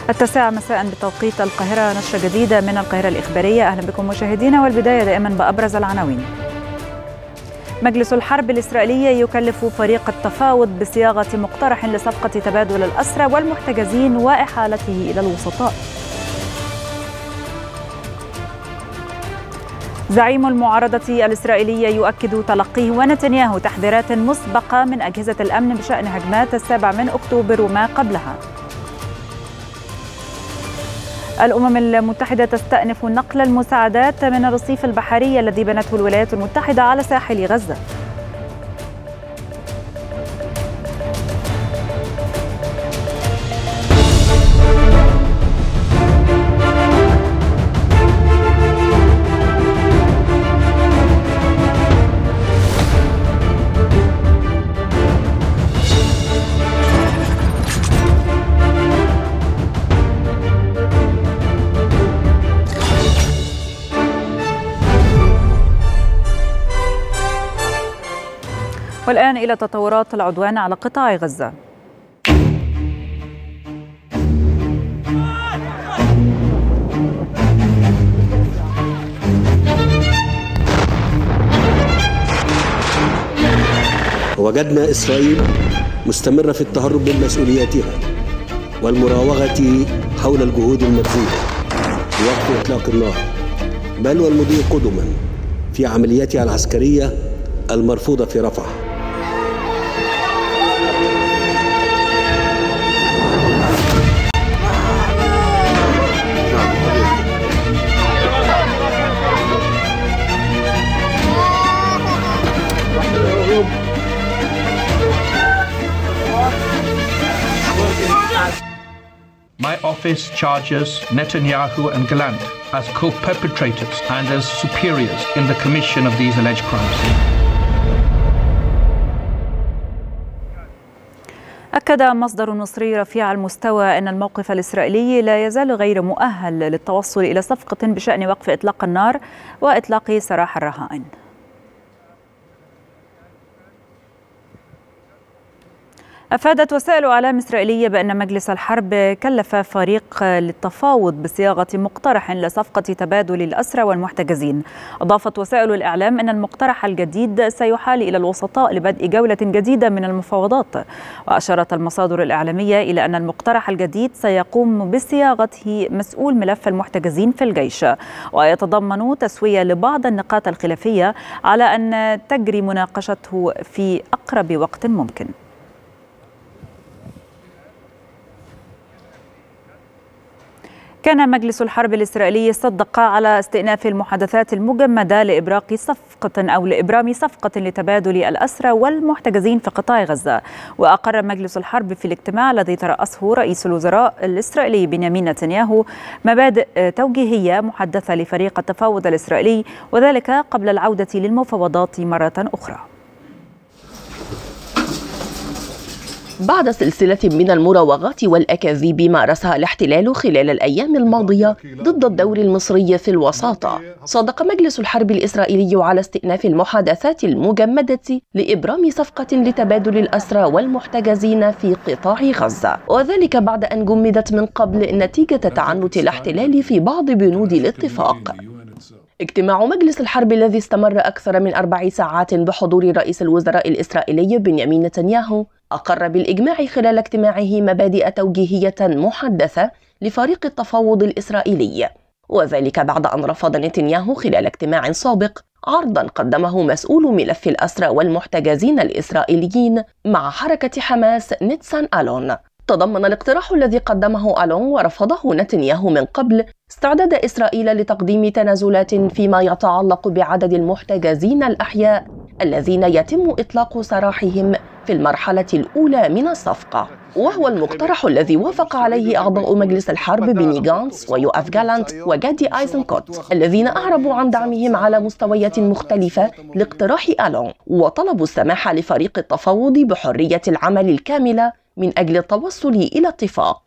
9 مساء بتوقيت القاهرة، نشرة جديدة من القاهرة الإخبارية. أهلا بكم مشاهدينا، والبداية دائما بأبرز العناوين. مجلس الحرب الإسرائيلي يكلف فريق التفاوض بصياغة مقترح لصفقة تبادل الأسرى والمحتجزين وإحالته إلى الوسطاء. زعيم المعارضة الإسرائيلية يؤكد تلقيه ونتنياهو تحذيرات مسبقة من أجهزة الأمن بشأن هجمات 7 أكتوبر وما قبلها. الأمم المتحدة تستأنف نقل المساعدات من الرصيف البحري الذي بنته الولايات المتحدة على ساحل غزة. والآن إلى تطورات العدوان على قطاع غزة. وجدنا إسرائيل مستمرة في التهرب من مسؤولياتها والمراوغة حول الجهود المبذولة لوقف إطلاق النار، بل والمضي قدما في عملياتها العسكرية المرفوضة في رفح. My office charges Netanyahu and Gallant as co-perpetrators and as superiors in the commission of these alleged crimes. أكد مصدر مصري رفيع المستوى أن الموقف الإسرائيلي لا يزال غير مؤهل للتوصل إلى صفقة بشأن وقف إطلاق النار وإطلاق سراح الرهائن. أفادت وسائل إعلام إسرائيلية بأن مجلس الحرب كلف فريق للتفاوض بصياغة مقترح لصفقة تبادل الأسرى والمحتجزين. أضافت وسائل الإعلام أن المقترح الجديد سيحال إلى الوسطاء لبدء جولة جديدة من المفاوضات. وأشارت المصادر الإعلامية إلى أن المقترح الجديد سيقوم بصياغته مسؤول ملف المحتجزين في الجيش، ويتضمن تسوية لبعض النقاط الخلافية على أن تجري مناقشته في أقرب وقت ممكن. كان مجلس الحرب الإسرائيلي صدق على استئناف المحادثات المجمدة لإبرام صفقة لتبادل الأسرى والمحتجزين في قطاع غزة. وأقر مجلس الحرب في الاجتماع الذي ترأسه رئيس الوزراء الإسرائيلي بنيامين نتنياهو مبادئ توجيهية محدثة لفريق التفاوض الإسرائيلي، وذلك قبل العودة للمفاوضات مرة أخرى. بعد سلسلة من المراوغات والأكاذيب مارسها الاحتلال خلال الأيام الماضية ضد الدور المصري في الوساطة، صادق مجلس الحرب الإسرائيلي على استئناف المحادثات المجمدة لإبرام صفقة لتبادل الأسرى والمحتجزين في قطاع غزة، وذلك بعد أن جمدت من قبل نتيجة تعنت الاحتلال في بعض بنود الاتفاق. اجتماع مجلس الحرب الذي استمر أكثر من 4 ساعات بحضور رئيس الوزراء الإسرائيلي بنيامين نتنياهو أقر بالإجماع خلال اجتماعه مبادئ توجيهية محدثة لفريق التفاوض الإسرائيلي، وذلك بعد أن رفض نتنياهو خلال اجتماع سابق عرضا قدمه مسؤول ملف الأسرى والمحتجزين الإسرائيليين مع حركة حماس نيتسان ألون. تضمن الاقتراح الذي قدمه ألون ورفضه نتنياهو من قبل استعداد إسرائيل لتقديم تنازلات فيما يتعلق بعدد المحتجزين الأحياء الذين يتم إطلاق سراحهم في المرحلة الأولى من الصفقة، وهو المقترح الذي وافق عليه أعضاء مجلس الحرب بني غانتس ويوآف جالانت وجادي أيزنكوت، الذين أعربوا عن دعمهم على مستويات مختلفة لاقتراح ألون، وطلبوا السماح لفريق التفاوض بحرية العمل الكاملة من أجل التوصل إلى اتفاق.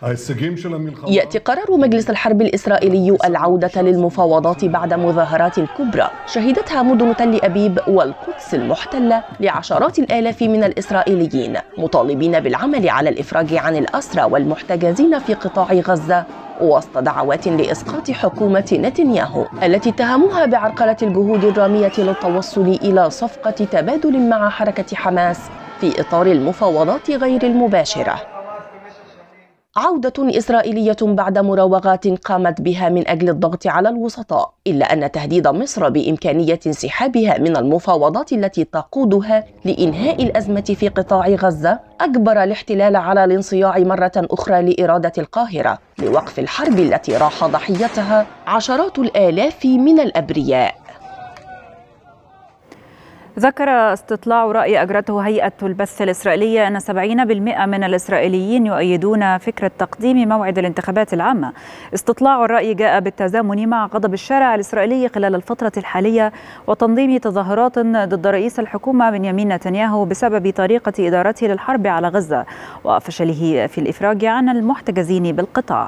يأتي قرار مجلس الحرب الإسرائيلي العودة للمفاوضات بعد مظاهرات كبرى شهدتها مدن تل أبيب والقدس المحتلة لعشرات الآلاف من الإسرائيليين مطالبين بالعمل على الإفراج عن الأسرى والمحتجزين في قطاع غزة وسط دعوات لإسقاط حكومة نتنياهو التي اتهموها بعرقلة الجهود الرامية للتوصل إلى صفقة تبادل مع حركة حماس في إطار المفاوضات غير المباشرة. عودة إسرائيلية بعد مراوغات قامت بها من أجل الضغط على الوسطاء، إلا أن تهديد مصر بإمكانية انسحابها من المفاوضات التي تقودها لإنهاء الأزمة في قطاع غزة أجبر الاحتلال على الانصياع مرة أخرى لإرادة القاهرة لوقف الحرب التي راح ضحيتها عشرات الآلاف من الأبرياء. ذكر استطلاع رأي أجرته هيئة البث الإسرائيلية أن 70% من الإسرائيليين يؤيدون فكرة تقديم موعد الانتخابات العامة. استطلاع الرأي جاء بالتزامن مع غضب الشارع الإسرائيلي خلال الفترة الحالية وتنظيم تظاهرات ضد رئيس الحكومة بنيامين نتنياهو بسبب طريقة إدارته للحرب على غزة وفشله في الإفراج عن المحتجزين بالقطاع.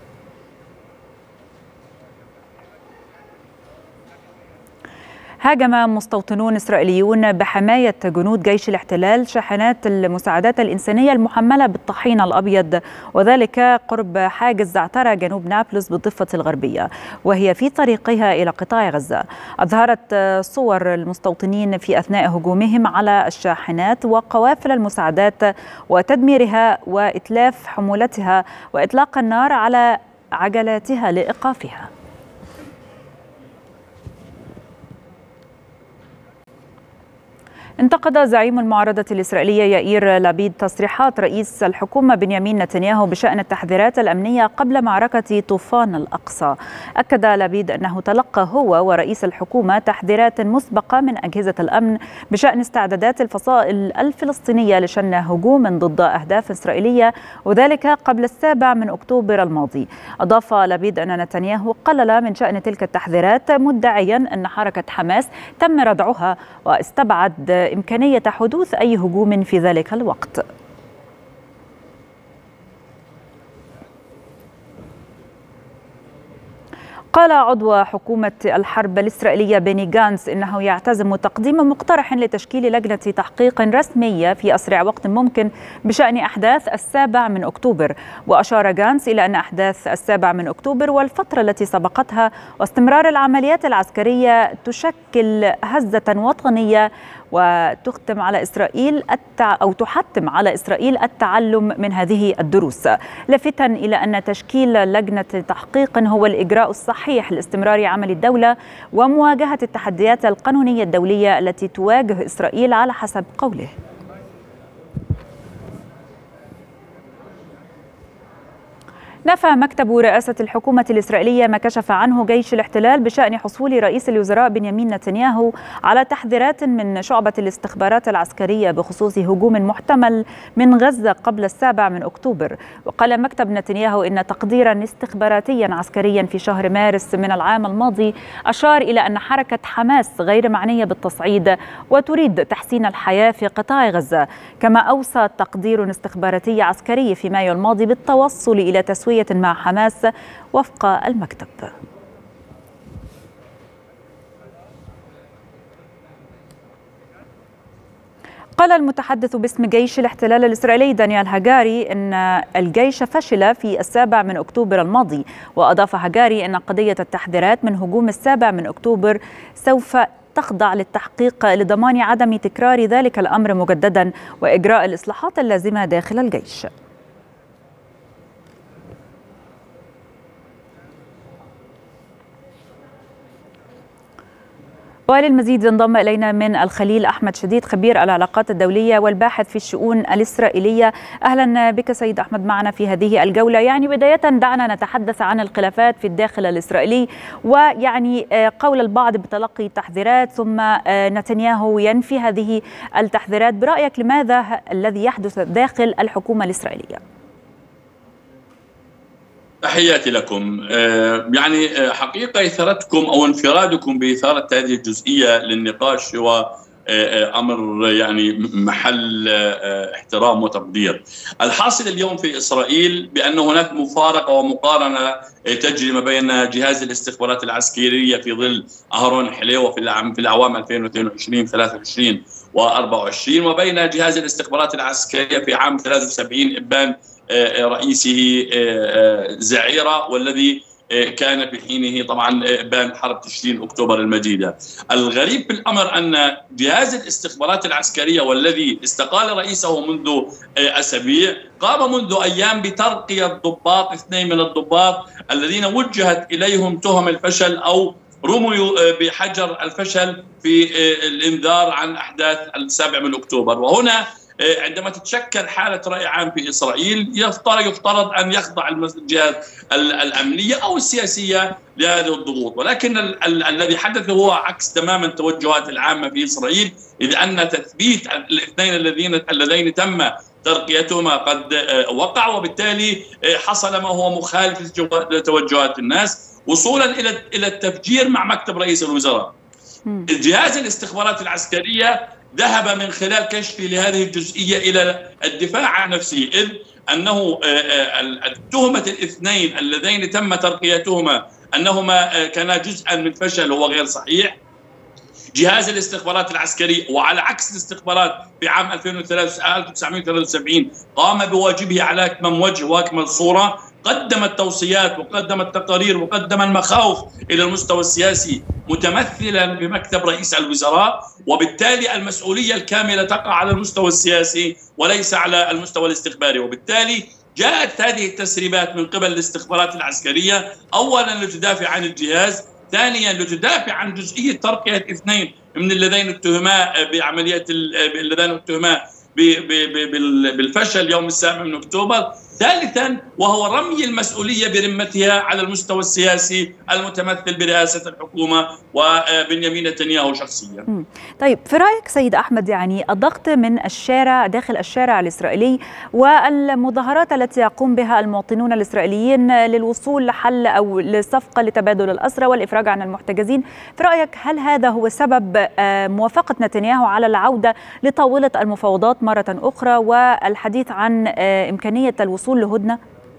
هاجم مستوطنون إسرائيليون بحماية جنود جيش الاحتلال شاحنات المساعدات الإنسانية المحملة بالطحين الأبيض وذلك قرب حاجز زعترة جنوب نابلس بالضفة الغربية وهي في طريقها إلى قطاع غزة. أظهرت صور المستوطنين في أثناء هجومهم على الشاحنات وقوافل المساعدات وتدميرها وإتلاف حمولتها وإطلاق النار على عجلاتها لإيقافها. انتقد زعيم المعارضة الإسرائيلية يائير لابيد تصريحات رئيس الحكومة بنيامين نتنياهو بشأن التحذيرات الأمنية قبل معركة طوفان الأقصى. أكد لابيد أنه تلقى هو ورئيس الحكومة تحذيرات مسبقة من أجهزة الأمن بشأن استعدادات الفصائل الفلسطينية لشن هجوم ضد أهداف إسرائيلية وذلك قبل 7 أكتوبر الماضي. أضاف لابيد أن نتنياهو قلل من شأن تلك التحذيرات مدعيا أن حركة حماس تم ردعها واستبعد إمكانية حدوث أي هجوم في ذلك الوقت. قال عضو حكومة الحرب الإسرائيلية بيني غانتس إنه يعتزم تقديم مقترح لتشكيل لجنة تحقيق رسمية في أسرع وقت ممكن بشأن أحداث 7 أكتوبر. وأشار غانتس إلى أن أحداث 7 أكتوبر والفترة التي سبقتها واستمرار العمليات العسكرية تشكل هزة وطنية وتختم على إسرائيل تحتم على إسرائيل التعلم من هذه الدروس، لافتا إلى أن تشكيل لجنة تحقيق هو الإجراء الصحيح لاستمرار عمل الدولة ومواجهة التحديات القانونية الدولية التي تواجه إسرائيل على حسب قوله. نفى مكتب رئاسة الحكومة الإسرائيلية ما كشف عنه جيش الاحتلال بشأن حصول رئيس الوزراء بنيامين نتنياهو على تحذيرات من شعبة الاستخبارات العسكرية بخصوص هجوم محتمل من غزة قبل 7 أكتوبر. وقال مكتب نتنياهو إن تقديرا استخباراتيا عسكريا في شهر مارس من العام الماضي أشار إلى أن حركة حماس غير معنية بالتصعيد وتريد تحسين الحياة في قطاع غزة. كما أوصى تقدير استخباراتي عسكري في مايو الماضي بالتوصل إلى تسوية مع حماس وفق المكتب. قال المتحدث باسم جيش الاحتلال الإسرائيلي دانيال هاجاري أن الجيش فشل في 7 أكتوبر الماضي. وأضاف هاجاري أن قضية التحذيرات من هجوم 7 أكتوبر سوف تخضع للتحقيق لضمان عدم تكرار ذلك الأمر مجددا وإجراء الإصلاحات اللازمة داخل الجيش. وللمزيد انضم إلينا من الخليل أحمد شديد خبير العلاقات الدولية والباحث في الشؤون الإسرائيلية. أهلا بك سيد أحمد معنا في هذه الجولة. يعني بداية دعنا نتحدث عن الخلافات في الداخل الإسرائيلي ويعني قول البعض بتلقي تحذيرات ثم نتنياهو ينفي هذه التحذيرات. برأيك لماذا الذي يحدث داخل الحكومة الإسرائيلية؟ تحياتي لكم. يعني حقيقة إثارتكم أو انفرادكم بإثارة هذه الجزئية للنقاش هو أمر يعني محل احترام وتقدير. الحاصل اليوم في إسرائيل بأن هناك مفارقة ومقارنة تجري ما بين جهاز الاستخبارات العسكرية في ظل أهرون حليوة في الأعوام 2022 23 و24 وبين جهاز الاستخبارات العسكرية في عام 73 إبان رئيسه زعيرة، والذي كان في حينه طبعا بان حرب تشرين أكتوبر المجيدة. الغريب في الأمر أن جهاز الاستخبارات العسكرية والذي استقال رئيسه منذ أسابيع قام منذ أيام بترقية ضباط 2 من الضباط الذين وجهت إليهم تهم الفشل أو رموا بحجر الفشل في الإنذار عن أحداث 7 من أكتوبر. وهنا عندما تتشكل حالة رأي عام في إسرائيل يفترض أن يخضع الجهات الأمنية أو السياسية لهذه الضغوط، ولكن الذي حدث هو عكس تماما التوجهات العامة في إسرائيل، إذ أن تثبيت الاثنين اللذين تم ترقيتهما قد وقع، وبالتالي حصل ما هو مخالف لتوجهات الناس وصولا إلى التفجير مع مكتب رئيس الوزراء. جهاز الاستخبارات العسكرية ذهب من خلال كشفه لهذه الجزئية إلى الدفاع عن نفسه، إذ أنه التهمة الاثنين اللذين تم ترقيتهما أنهما كانا جزءا من فشل هو غير صحيح. جهاز الاستخبارات العسكري وعلى عكس الاستخبارات في عام 1973 قام بواجبه على أكمل وجه وأكمل صورة، قدم التوصيات وقدم التقارير وقدم المخاوف إلى المستوى السياسي متمثلا بمكتب رئيس الوزراء، وبالتالي المسؤولية الكاملة تقع على المستوى السياسي وليس على المستوى الاستخباري. وبالتالي جاءت هذه التسريبات من قبل الاستخبارات العسكرية أولا لتدافع عن الجهاز، ثانيا لتدافع عن جزئية ترقية 2 من اللذين اتهما بعملية اللذين اتهما بالفشل يوم 7 من أكتوبر، ثالثا وهو رمي المسؤولية برمتها على المستوى السياسي المتمثل برئاسة الحكومة وبنيامين نتنياهو شخصيا. طيب في رأيك سيد أحمد، يعني الضغط من الشارع داخل الشارع الإسرائيلي والمظاهرات التي يقوم بها المواطنون الإسرائيليين للوصول لحل أو لصفقة لتبادل الأسرى والإفراج عن المحتجزين، في رأيك هل هذا هو سبب موافقة نتنياهو على العودة لطاولة المفاوضات مرة أخرى والحديث عن إمكانية الوصول لهدنة؟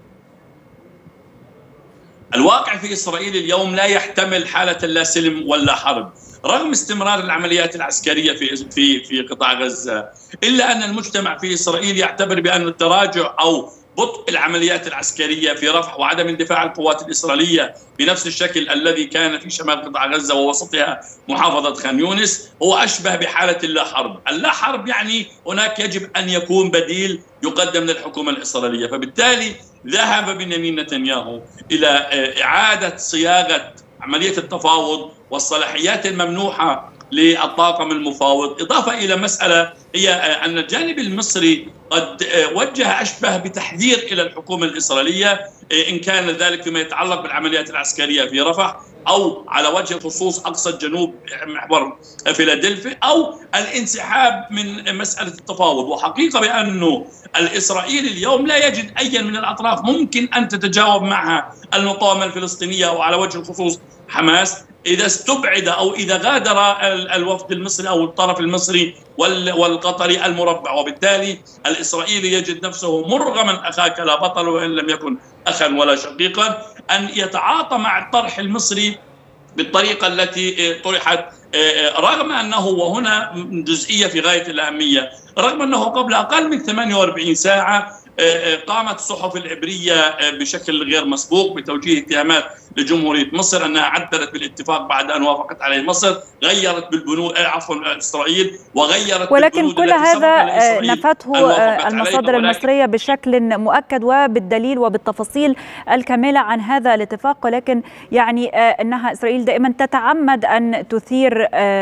الواقع في إسرائيل اليوم لا يحتمل حالة لا سلم ولا حرب، رغم استمرار العمليات العسكرية في قطاع غزة، إلا أن المجتمع في إسرائيل يعتبر بأن التراجع أو بطء العمليات العسكرية في رفح وعدم اندفاع القوات الإسرائيلية بنفس الشكل الذي كان في شمال قطاع غزة ووسطها محافظة خان يونس هو أشبه بحالة اللا حرب. اللا حرب يعني هناك يجب أن يكون بديل يقدم للحكومة الإسرائيلية، فبالتالي ذهب بنيامين نتنياهو إلى إعادة صياغة عملية التفاوض والصلاحيات الممنوحة للطاقم المفاوض، إضافة إلى مسألة هي أن الجانب المصري قد وجه أشبه بتحذير إلى الحكومة الإسرائيلية، إن كان ذلك فيما يتعلق بالعمليات العسكرية في رفح أو على وجه الخصوص أقصى الجنوب محور فيلادلفيا أو الانسحاب من مسألة التفاوض. وحقيقة بأنه الإسرائيلي اليوم لا يجد أي من الأطراف ممكن أن تتجاوب معها المقاومة الفلسطينية أو على وجه الخصوص حماس إذا استبعد أو إذا غادر الوفد المصري أو الطرف المصري والقطري المربع، وبالتالي الإسرائيلي يجد نفسه مرغما أخاك لا بطل وإن لم يكن أخا ولا شقيقا أن يتعاطى مع الطرح المصري بالطريقة التي طرحت، رغم أنه وهنا جزئية في غاية الأهمية، رغم أنه قبل أقل من 48 ساعة قامت الصحف العبرية بشكل غير مسبوق بتوجيه اتهامات لجمهورية مصر أنها عدلت بالاتفاق بعد أن وافقت عليه مصر، غيرت بالبنود إسرائيل وغيرت، ولكن كل هذا نفته المصادر المصرية بشكل مؤكد وبالدليل وبالتفاصيل الكاملة عن هذا الاتفاق، ولكن يعني أنها إسرائيل دائما تتعمد أن تثير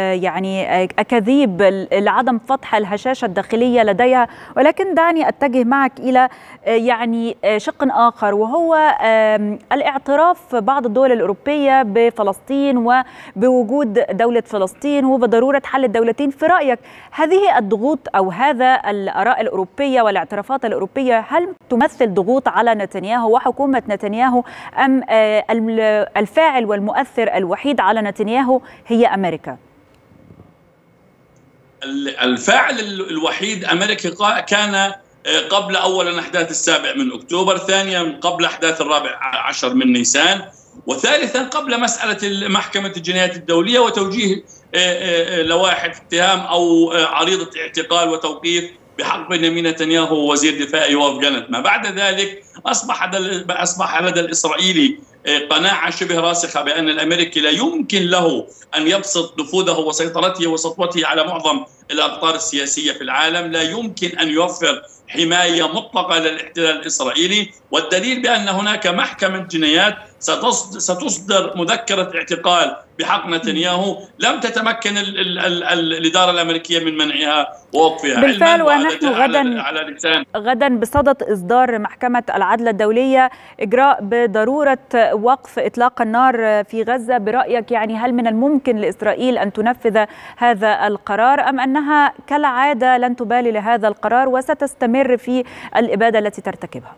يعني أكاذيب لعدم فتح الهشاشة الداخلية لديها. ولكن دعني أتجه معك إلى يعني شق آخر، وهو الاعتراف بعض الدول الأوروبية بفلسطين وبوجود دولة فلسطين وبضرورة حل الدولتين. في رأيك هذه الضغوط أو هذا الآراء الأوروبية والاعترافات الأوروبية هل تمثل ضغوط على نتنياهو وحكومة نتنياهو، أم الفاعل والمؤثر الوحيد على نتنياهو هي أمريكا؟ الفاعل الوحيد أمريكي كان قبل أولا أحداث 7 من أكتوبر، ثانيا قبل أحداث 14 من نيسان، وثالثا قبل مسألة محكمة الجنايات الدولية وتوجيه لوائح اتهام أو عريضة اعتقال وتوقيف بحق بنيامين نتنياهو وزير دفاع يواف جالنت. ما بعد ذلك أصبح لدى الإسرائيلي قناعة شبه راسخة بأن الأمريكي لا يمكن له أن يبسط نفوذه وسيطرته وسطوته على معظم الأقطار السياسية في العالم، لا يمكن أن يوفر حماية مطلقة للاحتلال الإسرائيلي، والدليل بأن هناك محكمة جنايات ستصدر مذكرة اعتقال بحق نتنياهو لم تتمكن الإدارة الأمريكية من منعها ووقفها. بالفعل، ونحن غدا بصدد إصدار محكمة العدل الدولية إجراء بضرورة وقف إطلاق النار في غزة. برأيك يعني هل من الممكن لإسرائيل أن تنفذ هذا القرار، أم أنها كالعادة لن تبالي لهذا القرار وستستمر في الإبادة التي ترتكبها؟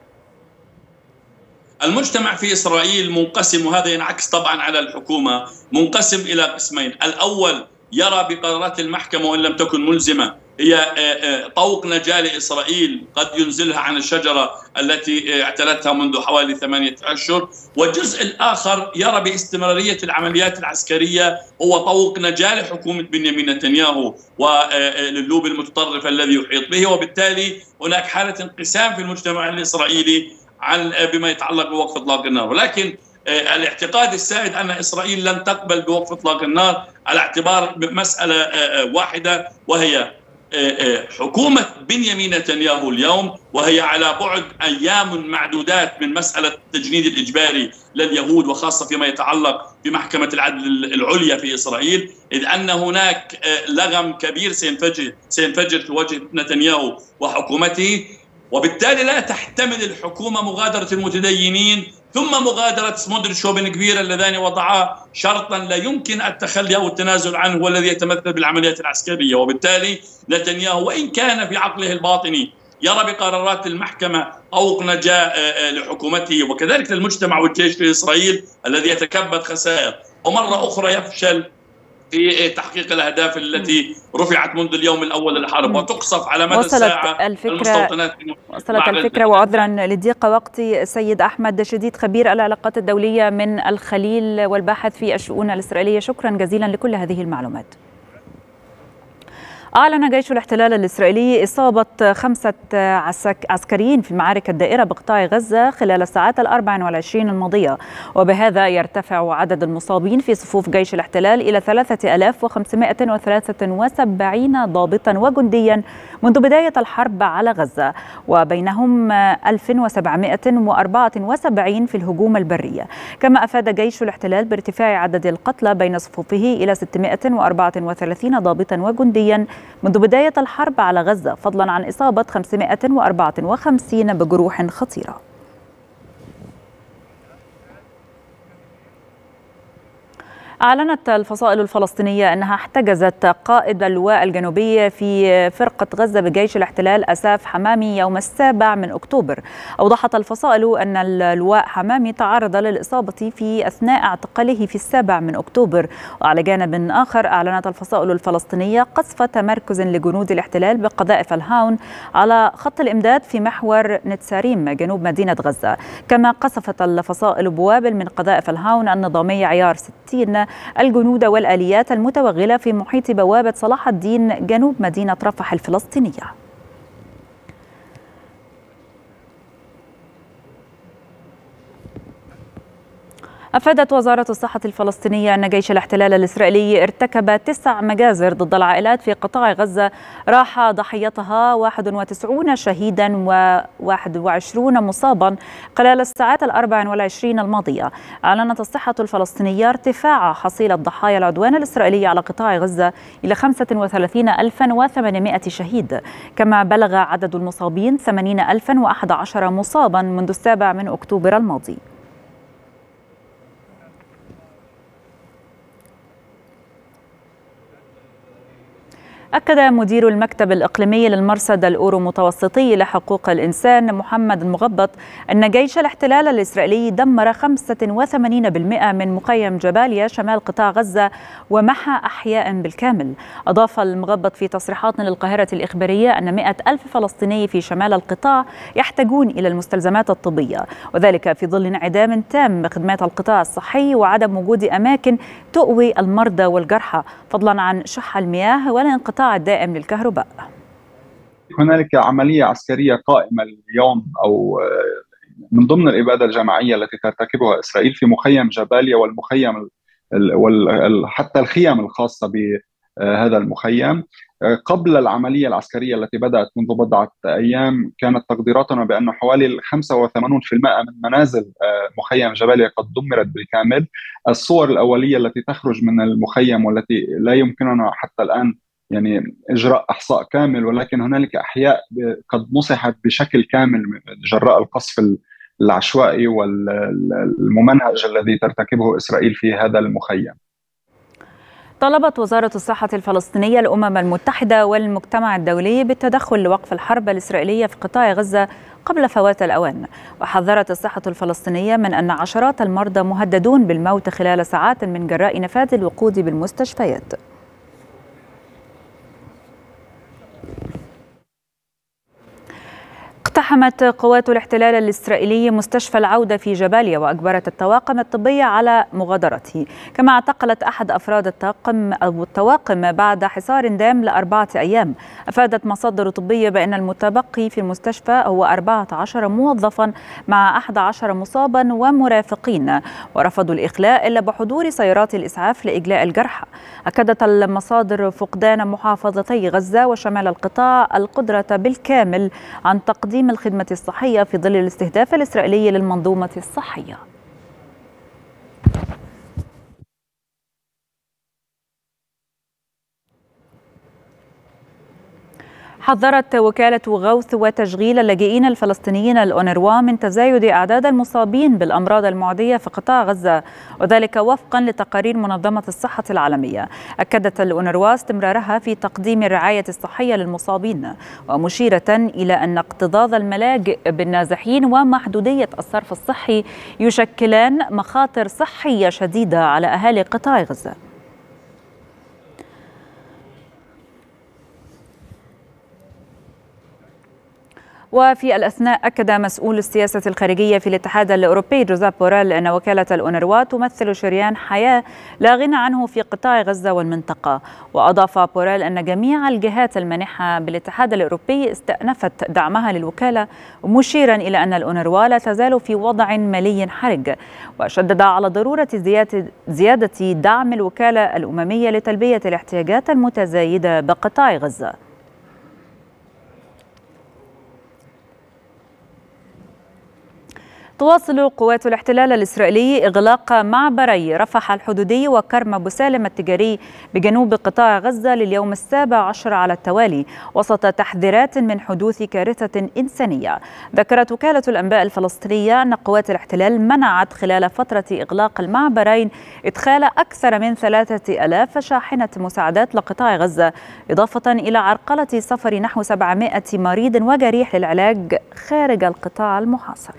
المجتمع في إسرائيل منقسم، وهذا ينعكس طبعا على الحكومة، منقسم إلى قسمين. الأول يرى بقرارات المحكمة وإن لم تكن ملزمة هي طوق نجاة لإسرائيل قد ينزلها عن الشجرة التي اعتلتها منذ حوالي 8 أشهر، والجزء الآخر يرى باستمرارية العمليات العسكرية هو طوق نجاة لحكومة بنيامين نتنياهو وللوب المتطرف الذي يحيط به، وبالتالي هناك حالة انقسام في المجتمع الإسرائيلي بما يتعلق بوقف إطلاق النار. ولكن الاعتقاد السائد أن إسرائيل لن تقبل بوقف إطلاق النار على اعتبار مسألة واحدة، وهي حكومة بنيامين نتنياهو اليوم، وهي على بعد أيام معدودات من مسألة التجنيد الإجباري لليهود، وخاصة فيما يتعلق بمحكمة العدل العليا في إسرائيل، إذ أن هناك لغم كبير سينفجر في وجه نتنياهو وحكومته، وبالتالي لا تحتمل الحكومة مغادرة المتدينين ثم مغادرة سموتريتش وبن غفير اللذان وضعا شرطا لا يمكن التخلي أو التنازل عنه، والذي يتمثل بالعمليات العسكرية. وبالتالي نتنياهو وإن كان في عقله الباطني يرى بقرارات المحكمة طوق نجاة لحكومته وكذلك للمجتمع والجيش في إسرائيل الذي يتكبد خسائر، ومرة أخرى يفشل في تحقيق الأهداف التي رفعت منذ اليوم الأول للحرب وتقصف على مدى الساعة المستوطنات. وصلت الفكرة، وعذرا لضيق وقتي. سيد أحمد شديد، خبير العلاقات الدولية من الخليل والباحث في الشؤون الإسرائيلية، شكرا جزيلا لكل هذه المعلومات. أعلن جيش الاحتلال الإسرائيلي إصابة 5 عسكريين في معارك الدائرة بقطاع غزة خلال الساعات 24 الماضية، وبهذا يرتفع عدد المصابين في صفوف جيش الاحتلال إلى 3573 ضابطا وجنديا منذ بداية الحرب على غزة، وبينهم 1774 في الهجوم البري. كما أفاد جيش الاحتلال بارتفاع عدد القتلى بين صفوفه إلى 634 ضابطا وجنديا منذ بداية الحرب على غزة، فضلا عن إصابة 554 بجروح خطيرة. أعلنت الفصائل الفلسطينية أنها احتجزت قائد اللواء الجنوبي في فرقة غزة بجيش الاحتلال أساف حمامي يوم 7 من أكتوبر. أوضحت الفصائل أن اللواء حمامي تعرض للإصابة في أثناء اعتقاله في 7 من أكتوبر. وعلى جانب آخر أعلنت الفصائل الفلسطينية قصف تمركز لجنود الاحتلال بقذائف الهاون على خط الإمداد في محور نتساريم جنوب مدينة غزة. كما قصفت الفصائل بوابل من قذائف الهاون النظامي عيار 60 الجنود والآليات المتوغلة في محيط بوابة صلاح الدين جنوب مدينة رفح الفلسطينية. أفادت وزارة الصحة الفلسطينية أن جيش الاحتلال الإسرائيلي ارتكب 9 مجازر ضد العائلات في قطاع غزة راح ضحيتها 91 شهيدا و21 مصابا خلال الساعات 24 الماضية. أعلنت الصحة الفلسطينية ارتفاع حصيلة ضحايا العدوان الإسرائيلي على قطاع غزة إلى 35800 شهيد، كما بلغ عدد المصابين 80011 مصابا منذ 7 من أكتوبر الماضي. أكد مدير المكتب الإقليمي للمرصد الأورو متوسطي لحقوق الإنسان محمد المغبط أن جيش الاحتلال الإسرائيلي دمر 85% من مخيم جباليا شمال قطاع غزة ومحى أحياء بالكامل. أضاف المغبط في تصريحات للقاهرة الإخبارية أن 100,000 فلسطيني في شمال القطاع يحتاجون إلى المستلزمات الطبية، وذلك في ظل انعدام تام بخدمات القطاع الصحي وعدم وجود أماكن تؤوي المرضى والجرحى، فضلا عن شح المياه والانقطاع الدائم للكهرباء. هنالك عملية عسكرية قائمة اليوم أو من ضمن الإبادة الجماعية التي ترتكبها إسرائيل في مخيم جباليا والمخيم حتى الخيام الخاصة بهذا المخيم. قبل العملية العسكرية التي بدأت منذ بضعة أيام كانت تقديراتنا بأن حوالي 85% من منازل مخيم جباليا قد دمرت بالكامل. الصور الأولية التي تخرج من المخيم والتي لا يمكننا حتى الآن يعني إجراء إحصاء كامل، ولكن هنالك أحياء قد مسحت بشكل كامل جراء القصف العشوائي والممنهج الذي ترتكبه إسرائيل في هذا المخيم. طلبت وزارة الصحة الفلسطينية الأمم المتحدة والمجتمع الدولي بالتدخل لوقف الحرب الإسرائيلية في قطاع غزة قبل فوات الأوان، وحذرت الصحة الفلسطينية من أن عشرات المرضى مهددون بالموت خلال ساعات من جراء نفاذ الوقود بالمستشفيات. اقتحمت قوات الاحتلال الإسرائيلي مستشفى العودة في جباليا وأجبرت الطواقم الطبية على مغادرته، كما اعتقلت أحد أفراد الطواقم بعد حصار دام ل4 أيام. أفادت مصادر طبية بأن المتبقي في المستشفى هو 14 موظفا مع 11 مصابا ومرافقين، ورفضوا الإخلاء إلا بحضور سيارات الإسعاف لإجلاء الجرحى. أكدت المصادر فقدان محافظتي غزة وشمال القطاع القدرة بالكامل عن تقديم الخدمة الصحية في ظل الاستهداف الإسرائيلي للمنظومة الصحية. حذرت وكالة غوث وتشغيل اللاجئين الفلسطينيين الأونروا من تزايد أعداد المصابين بالأمراض المعدية في قطاع غزة، وذلك وفقا لتقارير منظمة الصحة العالمية. أكدت الأونروا استمرارها في تقديم الرعاية الصحية للمصابين، ومشيرة إلى أن اكتظاظ الملاجئ بالنازحين ومحدودية الصرف الصحي يشكلان مخاطر صحية شديدة على أهالي قطاع غزة. وفي الأثناء أكد مسؤول السياسة الخارجية في الاتحاد الأوروبي جوزيب بوريل أن وكالة الأونروا تمثل شريان حياة لا غنى عنه في قطاع غزة والمنطقة. وأضاف بوريل أن جميع الجهات المانحة بالاتحاد الأوروبي استأنفت دعمها للوكالة، مشيرا إلى أن الأونروا لا تزال في وضع مالي حرج، وشدد على ضرورة زيادة دعم الوكالة الأممية لتلبية الاحتياجات المتزايدة بقطاع غزة. تواصل قوات الاحتلال الإسرائيلي إغلاق معبري رفح الحدودي وكرم أبو سالم التجاري بجنوب قطاع غزة لليوم 17 على التوالي، وسط تحذيرات من حدوث كارثة إنسانية. ذكرت وكالة الأنباء الفلسطينية أن قوات الاحتلال منعت خلال فترة إغلاق المعبرين إدخال أكثر من 3000 شاحنة مساعدات لقطاع غزة، إضافة إلى عرقلة سفر نحو 700 مريض وجريح للعلاج خارج القطاع المحاصر.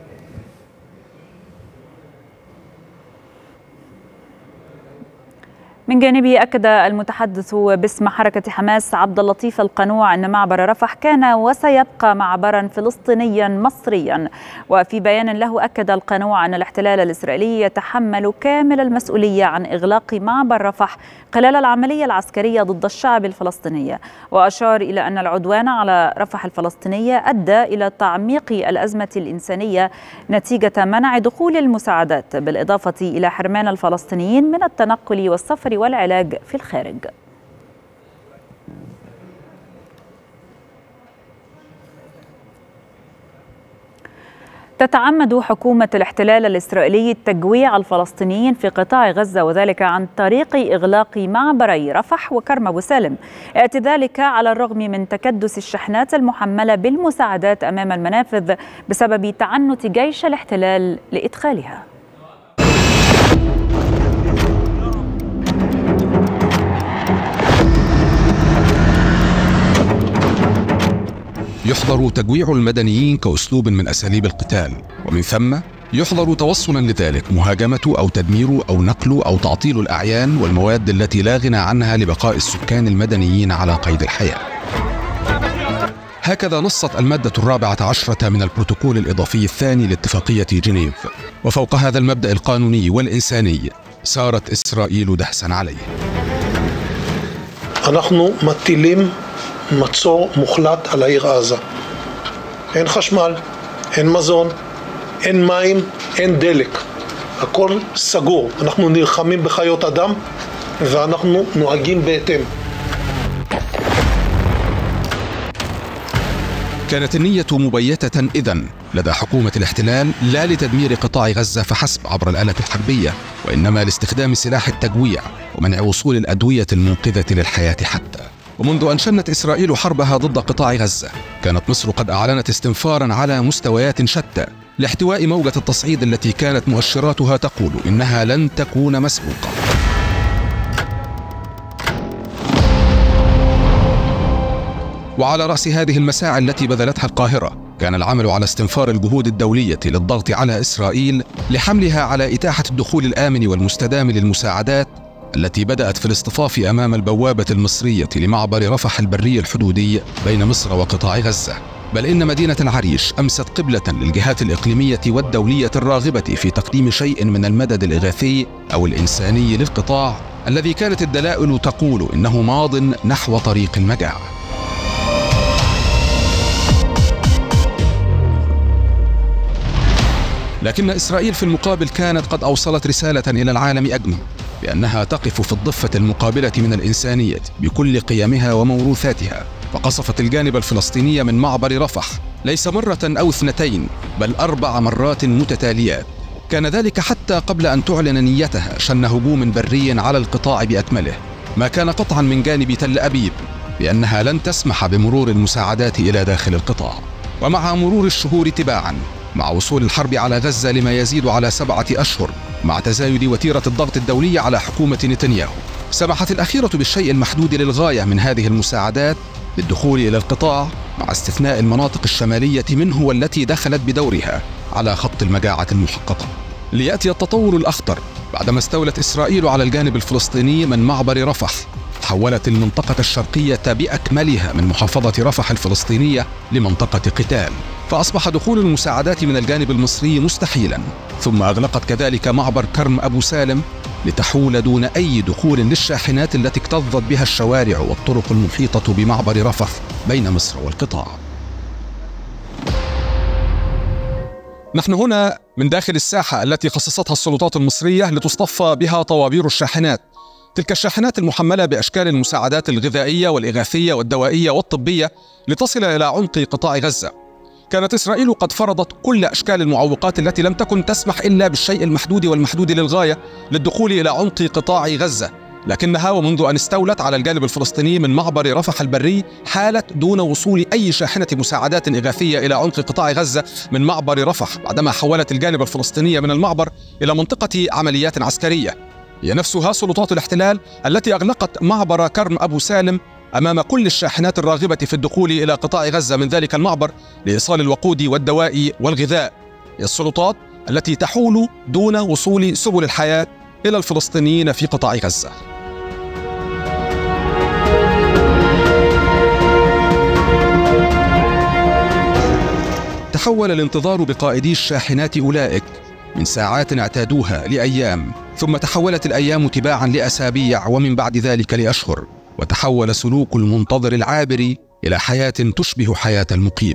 من جانبه أكد المتحدث باسم حركة حماس عبد اللطيف القنوع أن معبر رفح كان وسيبقى معبرا فلسطينيا مصريا. وفي بيان له أكد القنوع أن الاحتلال الإسرائيلي يتحمل كامل المسؤولية عن إغلاق معبر رفح خلال العملية العسكرية ضد الشعب الفلسطيني، وأشار إلى أن العدوان على رفح الفلسطينية أدى إلى تعميق الأزمة الإنسانية نتيجة منع دخول المساعدات، بالإضافة إلى حرمان الفلسطينيين من التنقل والسفر والعلاج في الخارج. تتعمد حكومة الاحتلال الإسرائيلي تجويع الفلسطينيين في قطاع غزة، وذلك عن طريق إغلاق معبري رفح وكرم أبو سالم، يأتي ذلك على الرغم من تكدس الشحنات المحملة بالمساعدات أمام المنافذ بسبب تعنت جيش الاحتلال لإدخالها. يحظر تجويع المدنيين كأسلوب من أساليب القتال، ومن ثم يحظر توصلا لذلك مهاجمة أو تدمير أو نقل أو تعطيل الأعيان والمواد التي لا غنى عنها لبقاء السكان المدنيين على قيد الحياة. هكذا نصت المادة 14 من البروتوكول الإضافي الثاني لاتفاقية جنيف، وفوق هذا المبدأ القانوني والإنساني سارت إسرائيل دهسا عليه. אנחנו מטילים מצור מוחלט על העיר עזה. אין חשמל, אין מזון, אין מים, אין דלק. הכל סגור. אנחנו נלחמים בחיות אדם ואנחנו נוהגים בהתאם. كانت النية مبيتة إذن لدى حكومة الاحتلال لا لتدمير قطاع غزة فحسب عبر الآلة الحربية، وإنما لاستخدام سلاح التجويع ومنع وصول الأدوية المنقذة للحياة حتى. ومنذ أن شنت إسرائيل حربها ضد قطاع غزة كانت مصر قد أعلنت استنفارا على مستويات شتى لاحتواء موجة التصعيد التي كانت مؤشراتها تقول إنها لن تكون مسبوقة. وعلى رأس هذه المساعي التي بذلتها القاهرة كان العمل على استنفار الجهود الدولية للضغط على إسرائيل لحملها على إتاحة الدخول الآمن والمستدام للمساعدات التي بدأت في الاصطفاف أمام البوابة المصرية لمعبر رفح البري الحدودي بين مصر وقطاع غزة. بل إن مدينة العريش أمست قبلة للجهات الإقليمية والدولية الراغبة في تقديم شيء من المدد الإغاثي أو الإنساني للقطاع الذي كانت الدلائل تقول إنه ماض نحو طريق المجاعة. لكن إسرائيل في المقابل كانت قد أوصلت رسالة إلى العالم أجمع بأنها تقف في الضفة المقابلة من الإنسانية بكل قيمها وموروثاتها، فقصفت الجانب الفلسطيني من معبر رفح ليس مرة أو اثنتين بل 4 مرات متتاليات. كان ذلك حتى قبل أن تعلن نيتها شن هجوم بري على القطاع بأكمله، ما كان قطعا من جانب تل أبيب بأنها لن تسمح بمرور المساعدات إلى داخل القطاع. ومع مرور الشهور تباعا مع وصول الحرب على غزة لما يزيد على 7 أشهر، مع تزايد وتيرة الضغط الدولي على حكومة نتنياهو، سمحت الأخيرة بالشيء المحدود للغاية من هذه المساعدات للدخول إلى القطاع، مع استثناء المناطق الشمالية منه والتي دخلت بدورها على خط المجاعة المحققة. ليأتي التطور الأخطر بعدما استولت إسرائيل على الجانب الفلسطيني من معبر رفح، حولت المنطقة الشرقية بأكملها من محافظة رفح الفلسطينية لمنطقة قتال، فأصبح دخول المساعدات من الجانب المصري مستحيلا. ثم أغلقت كذلك معبر كرم أبو سالم لتحول دون أي دخول للشاحنات التي اكتظت بها الشوارع والطرق المحيطة بمعبر رفح بين مصر والقطاع. نحن هنا من داخل الساحة التي خصصتها السلطات المصرية لتصطفى بها طوابير الشاحنات، تلك الشاحنات المحملة بأشكال المساعدات الغذائية والإغاثية والدوائية والطبية لتصل إلى عمق قطاع غزة. كانت إسرائيل قد فرضت كل أشكال المعوقات التي لم تكن تسمح إلا بالشيء المحدود والمحدود للغاية للدخول إلى عمق قطاع غزة، لكنها ومنذ أن استولت على الجانب الفلسطيني من معبر رفح البري حالت دون وصول أي شاحنة مساعدات إغاثية إلى عمق قطاع غزة من معبر رفح، بعدما حولت الجانب الفلسطيني من المعبر إلى منطقة عمليات عسكرية. هي نفسها سلطات الاحتلال التي أغلقت معبر كرم أبو سالم أمام كل الشاحنات الراغبة في الدخول إلى قطاع غزة من ذلك المعبر لإيصال الوقود والدواء والغذاء. هي السلطات التي تحول دون وصول سبل الحياة إلى الفلسطينيين في قطاع غزة. تحول الانتظار بقائدي الشاحنات أولئك من ساعات اعتادوها لأيام، ثم تحولت الأيام تباعا لأسابيع، ومن بعد ذلك لأشهر، وتحول سلوك المنتظر العابر إلى حياة تشبه حياة المقيم.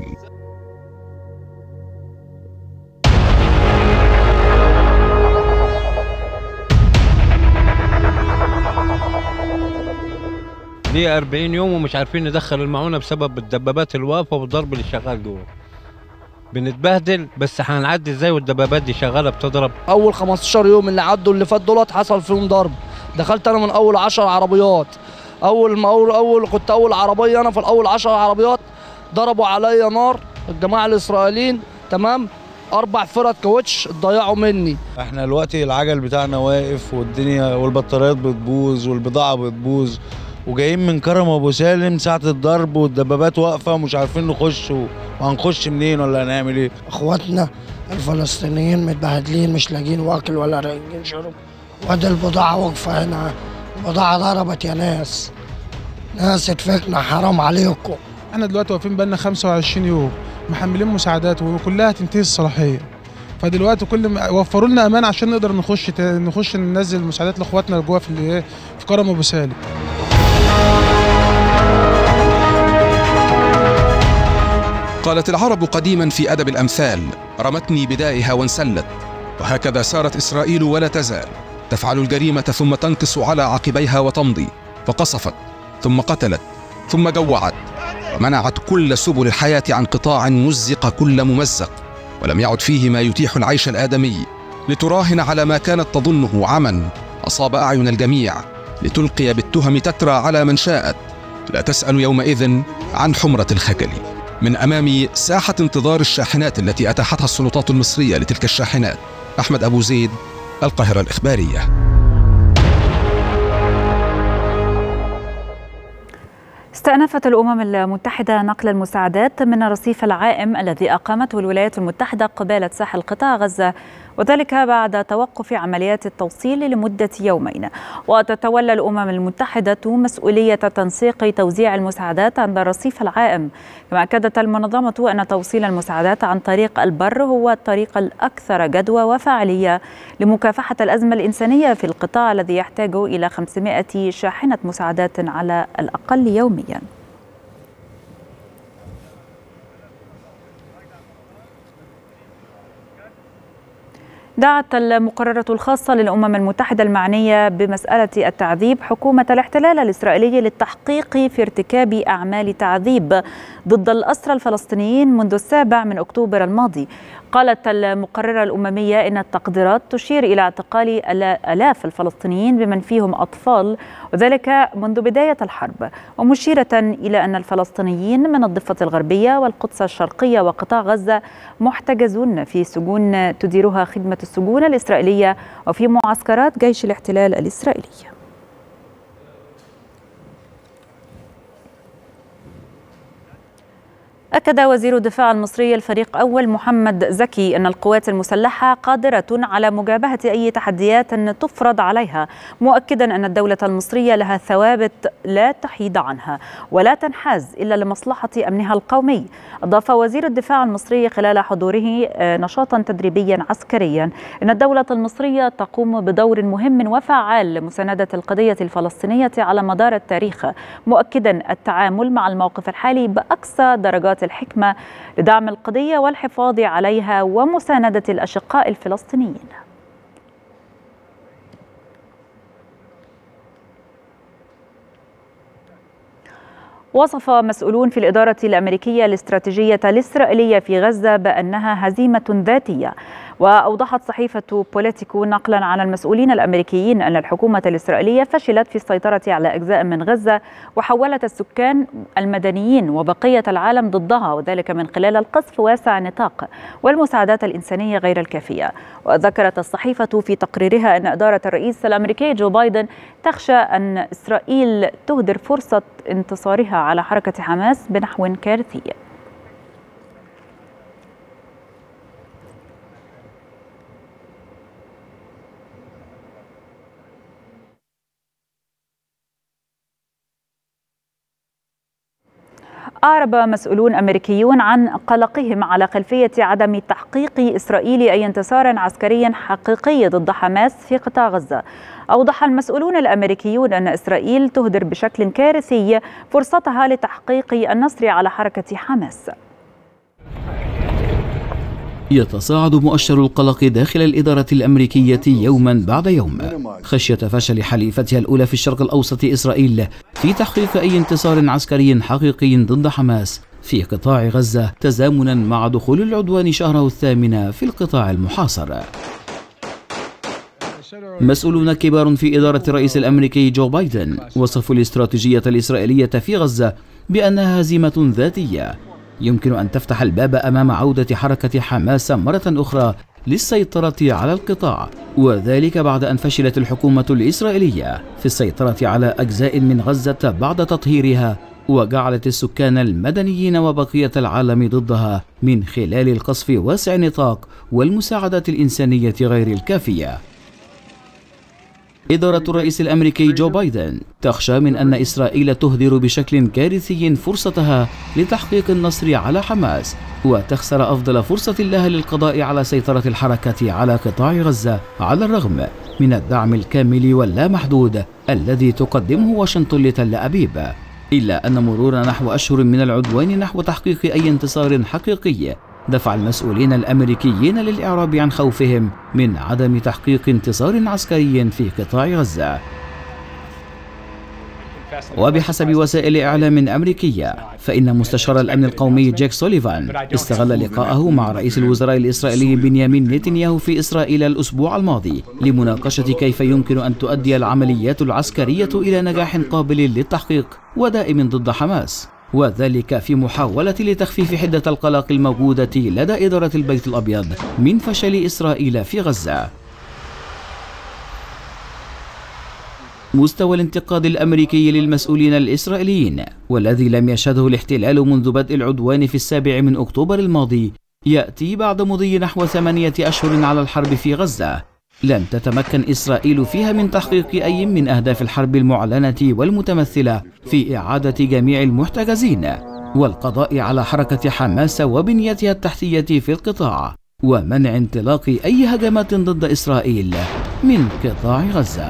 ليه 40 يوم ومش عارفين ندخل المعونة بسبب الدبابات الواقفة والضرب اللي شغال جوه. بنتبهدل، بس هنعدي ازاي والدبابات دي شغاله بتضرب؟ اول 15 يوم اللي عدوا اللي فات دولت حصل فيهم ضرب. دخلت انا من اول 10 عربيات، كنت اول عربيه انا في الاول 10 عربيات ضربوا عليا نار الجماعه الاسرائيليين، تمام؟ 4 فرد كاوتش ضيعوا مني. احنا دلوقتي العجل بتاعنا واقف والدنيا والبطاريات بتبوظ والبضاعه بتبوظ وجايين من كرم ابو سالم ساعه الضرب والدبابات واقفه ومش عارفين نخش وهنخش منين ولا هنعمل ايه. اخواتنا الفلسطينيين متبهدلين، مش لاقيين واكل ولا لاقيين شرب، وادي البضاعه واقفه هنا، البضاعه ضربت يا ناس اتفكنا، حرام عليكم. احنا دلوقتي واقفين بقالنا 25 يوم محملين مساعدات وكلها تنتهي الصلاحيه، فدلوقتي وفروا لنا امان عشان نقدر نخش ننزل مساعدات لاخواتنا اللي جوه في كرم ابو سالم. قالت العرب قديما في أدب الأمثال: رمتني بدائها وانسلت. وهكذا سارت إسرائيل ولا تزال تفعل الجريمة ثم تنكص على عقبيها وتمضي، فقصفت ثم قتلت ثم جوعت ومنعت كل سبل الحياة عن قطاع مزق كل ممزق، ولم يعد فيه ما يتيح العيش الآدمي، لتراهن على ما كانت تظنه عمى أصاب أعين الجميع، لتلقي بالتهم تترى على من شاءت، لا تسأل يومئذ عن حمرة الخجل. من أمام ساحة انتظار الشاحنات التي أتاحتها السلطات المصرية لتلك الشاحنات، أحمد أبو زيد، القاهرة الإخبارية. استأنفت الأمم المتحدة نقل المساعدات من الرصيف العائم الذي أقامته الولايات المتحدة قبالة ساحل قطاع غزة، وذلك بعد توقف عمليات التوصيل لمدة يومين. وتتولى الأمم المتحدة مسؤولية تنسيق توزيع المساعدات عند الرصيف العائم. كما أكدت المنظمة أن توصيل المساعدات عن طريق البر هو الطريق الأكثر جدوى وفاعلية لمكافحة الأزمة الإنسانية في القطاع الذي يحتاج إلى 500 شاحنة مساعدات على الأقل يوميا. دعت المقررة الخاصة للأمم المتحدة المعنية بمسألة التعذيب حكومة الاحتلال الإسرائيلي للتحقيق في ارتكاب أعمال تعذيب ضد الأسرى الفلسطينيين منذ 7 أكتوبر الماضي. قالت المقررة الأممية إن التقديرات تشير إلى اعتقال آلاف الفلسطينيين بمن فيهم أطفال، وذلك منذ بداية الحرب، ومشيرة إلى أن الفلسطينيين من الضفة الغربية والقدس الشرقية وقطاع غزة محتجزون في سجون تديرها خدمة السجون الإسرائيلية وفي معسكرات جيش الاحتلال الإسرائيلي. أكد وزير الدفاع المصري الفريق أول محمد زكي أن القوات المسلحة قادرة على مجابهة أي تحديات تفرض عليها، مؤكدا أن الدولة المصرية لها ثوابت لا تحيد عنها ولا تنحاز إلا لمصلحة أمنها القومي. أضاف وزير الدفاع المصري خلال حضوره نشاطا تدريبيا عسكريا أن الدولة المصرية تقوم بدور مهم وفعال لمساندة القضية الفلسطينية على مدار التاريخ، مؤكدا التعامل مع الموقف الحالي بأقصى درجات الحكمة لدعم القضية والحفاظ عليها ومساندة الأشقاء الفلسطينيين. وصف مسؤولون في الإدارة الأمريكية الاستراتيجية الإسرائيلية في غزة بأنها هزيمة ذاتية. وأوضحت صحيفة بوليتيكو نقلا عن المسؤولين الأمريكيين أن الحكومة الإسرائيلية فشلت في السيطرة على أجزاء من غزة وحولت السكان المدنيين وبقية العالم ضدها، وذلك من خلال القصف واسع النطاق والمساعدات الإنسانية غير الكافية. وذكرت الصحيفة في تقريرها أن إدارة الرئيس الأمريكي جو بايدن تخشى أن إسرائيل تهدر فرصة انتصارها على حركة حماس بنحو كارثي. أعرب مسؤولون أمريكيون عن قلقهم على خلفية عدم تحقيق إسرائيل أي انتصار عسكري حقيقي ضد حماس في قطاع غزة. أوضح المسؤولون الأمريكيون أن إسرائيل تهدر بشكل كارثي فرصتها لتحقيق النصر على حركة حماس. يتصاعد مؤشر القلق داخل الإدارة الأمريكية يوما بعد يوم خشية فشل حليفتها الأولى في الشرق الأوسط إسرائيل في تحقيق أي انتصار عسكري حقيقي ضد حماس في قطاع غزة، تزامنا مع دخول العدوان شهره الثامن في القطاع المحاصر. مسؤولون كبار في إدارة الرئيس الأمريكي جو بايدن وصفوا الاستراتيجية الإسرائيلية في غزة بأنها هزيمة ذاتية يمكن أن تفتح الباب أمام عودة حركة حماس مرة أخرى للسيطرة على القطاع، وذلك بعد أن فشلت الحكومة الإسرائيلية في السيطرة على أجزاء من غزة بعد تطهيرها، وجعلت السكان المدنيين وبقية العالم ضدها من خلال القصف واسع النطاق والمساعدات الإنسانية غير الكافية. إدارة الرئيس الأمريكي جو بايدن تخشى من أن إسرائيل تهدر بشكل كارثي فرصتها لتحقيق النصر على حماس، وتخسر أفضل فرصة لها للقضاء على سيطرة الحركة على قطاع غزة على الرغم من الدعم الكامل واللامحدود الذي تقدمه واشنطن لتل أبيب. إلا أن مرور نحو أشهر من العدوان نحو تحقيق أي انتصار حقيقي دفع المسؤولين الأمريكيين للإعراب عن خوفهم من عدم تحقيق انتصار عسكري في قطاع غزة. وبحسب وسائل إعلام أمريكية، فإن مستشار الأمن القومي جاك سوليفان استغل لقاءه مع رئيس الوزراء الإسرائيلي بنيامين نتنياهو في إسرائيل الأسبوع الماضي لمناقشة كيف يمكن أن تؤدي العمليات العسكرية إلى نجاح قابل للتحقيق ودائم ضد حماس، وذلك في محاولة لتخفيف حدة القلق الموجودة لدى إدارة البيت الأبيض من فشل إسرائيل في غزة. مستوى الانتقاد الأمريكي للمسؤولين الإسرائيليين والذي لم يشهده الاحتلال منذ بدء العدوان في 7 أكتوبر الماضي يأتي بعد مضي نحو 8 أشهر على الحرب في غزة لم تتمكن إسرائيل فيها من تحقيق أي من أهداف الحرب المعلنة والمتمثلة في إعادة جميع المحتجزين والقضاء على حركة حماس وبنيتها التحتية في القطاع ومنع انطلاق أي هجمات ضد إسرائيل من قطاع غزة.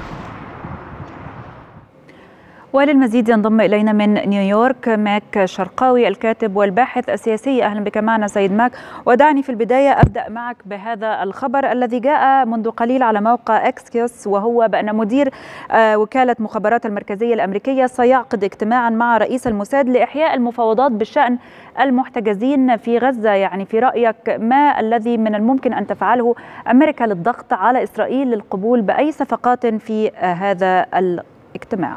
وللمزيد ينضم إلينا من نيويورك ماك شرقاوي الكاتب والباحث السياسي. أهلا بك معنا سيد ماك، ودعني في البداية أبدأ معك بهذا الخبر الذي جاء منذ قليل على موقع إكسيوس، وهو بأن مدير وكالة مخابرات المركزية الأمريكية سيعقد اجتماعا مع رئيس الموساد لإحياء المفاوضات بشأن المحتجزين في غزة. يعني في رأيك ما الذي من الممكن أن تفعله أمريكا للضغط على إسرائيل للقبول بأي صفقات في هذا الاجتماع؟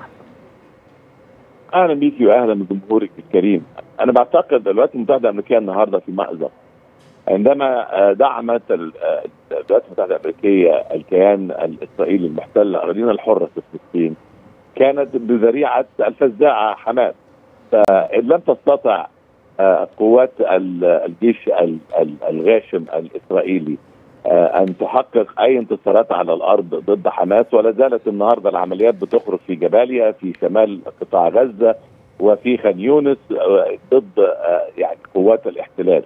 اهلا بيكي واهلا بجمهورك الكريم. انا بعتقد الولايات المتحده الامريكيه النهارده في مأزق عندما دعمت الولايات المتحده الامريكيه الكيان الاسرائيلي المحتل الاراضين الحره في فلسطين كانت بذريعه الفزاعه حماس، فان لم تستطع قوات الجيش الغاشم الاسرائيلي أن تحقق أي انتصارات على الأرض ضد حماس، ولا زالت النهاردة العمليات بتخرج في جباليا في شمال قطاع غزة وفي خان يونس ضد يعني قوات الاحتلال.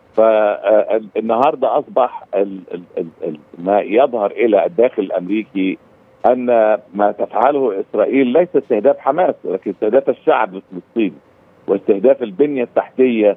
فالنهاردة أصبح ما يظهر إلى الداخل الأمريكي أن ما تفعله إسرائيل ليس استهداف حماس ولكن استهداف الشعب الفلسطيني واستهداف البنية التحتية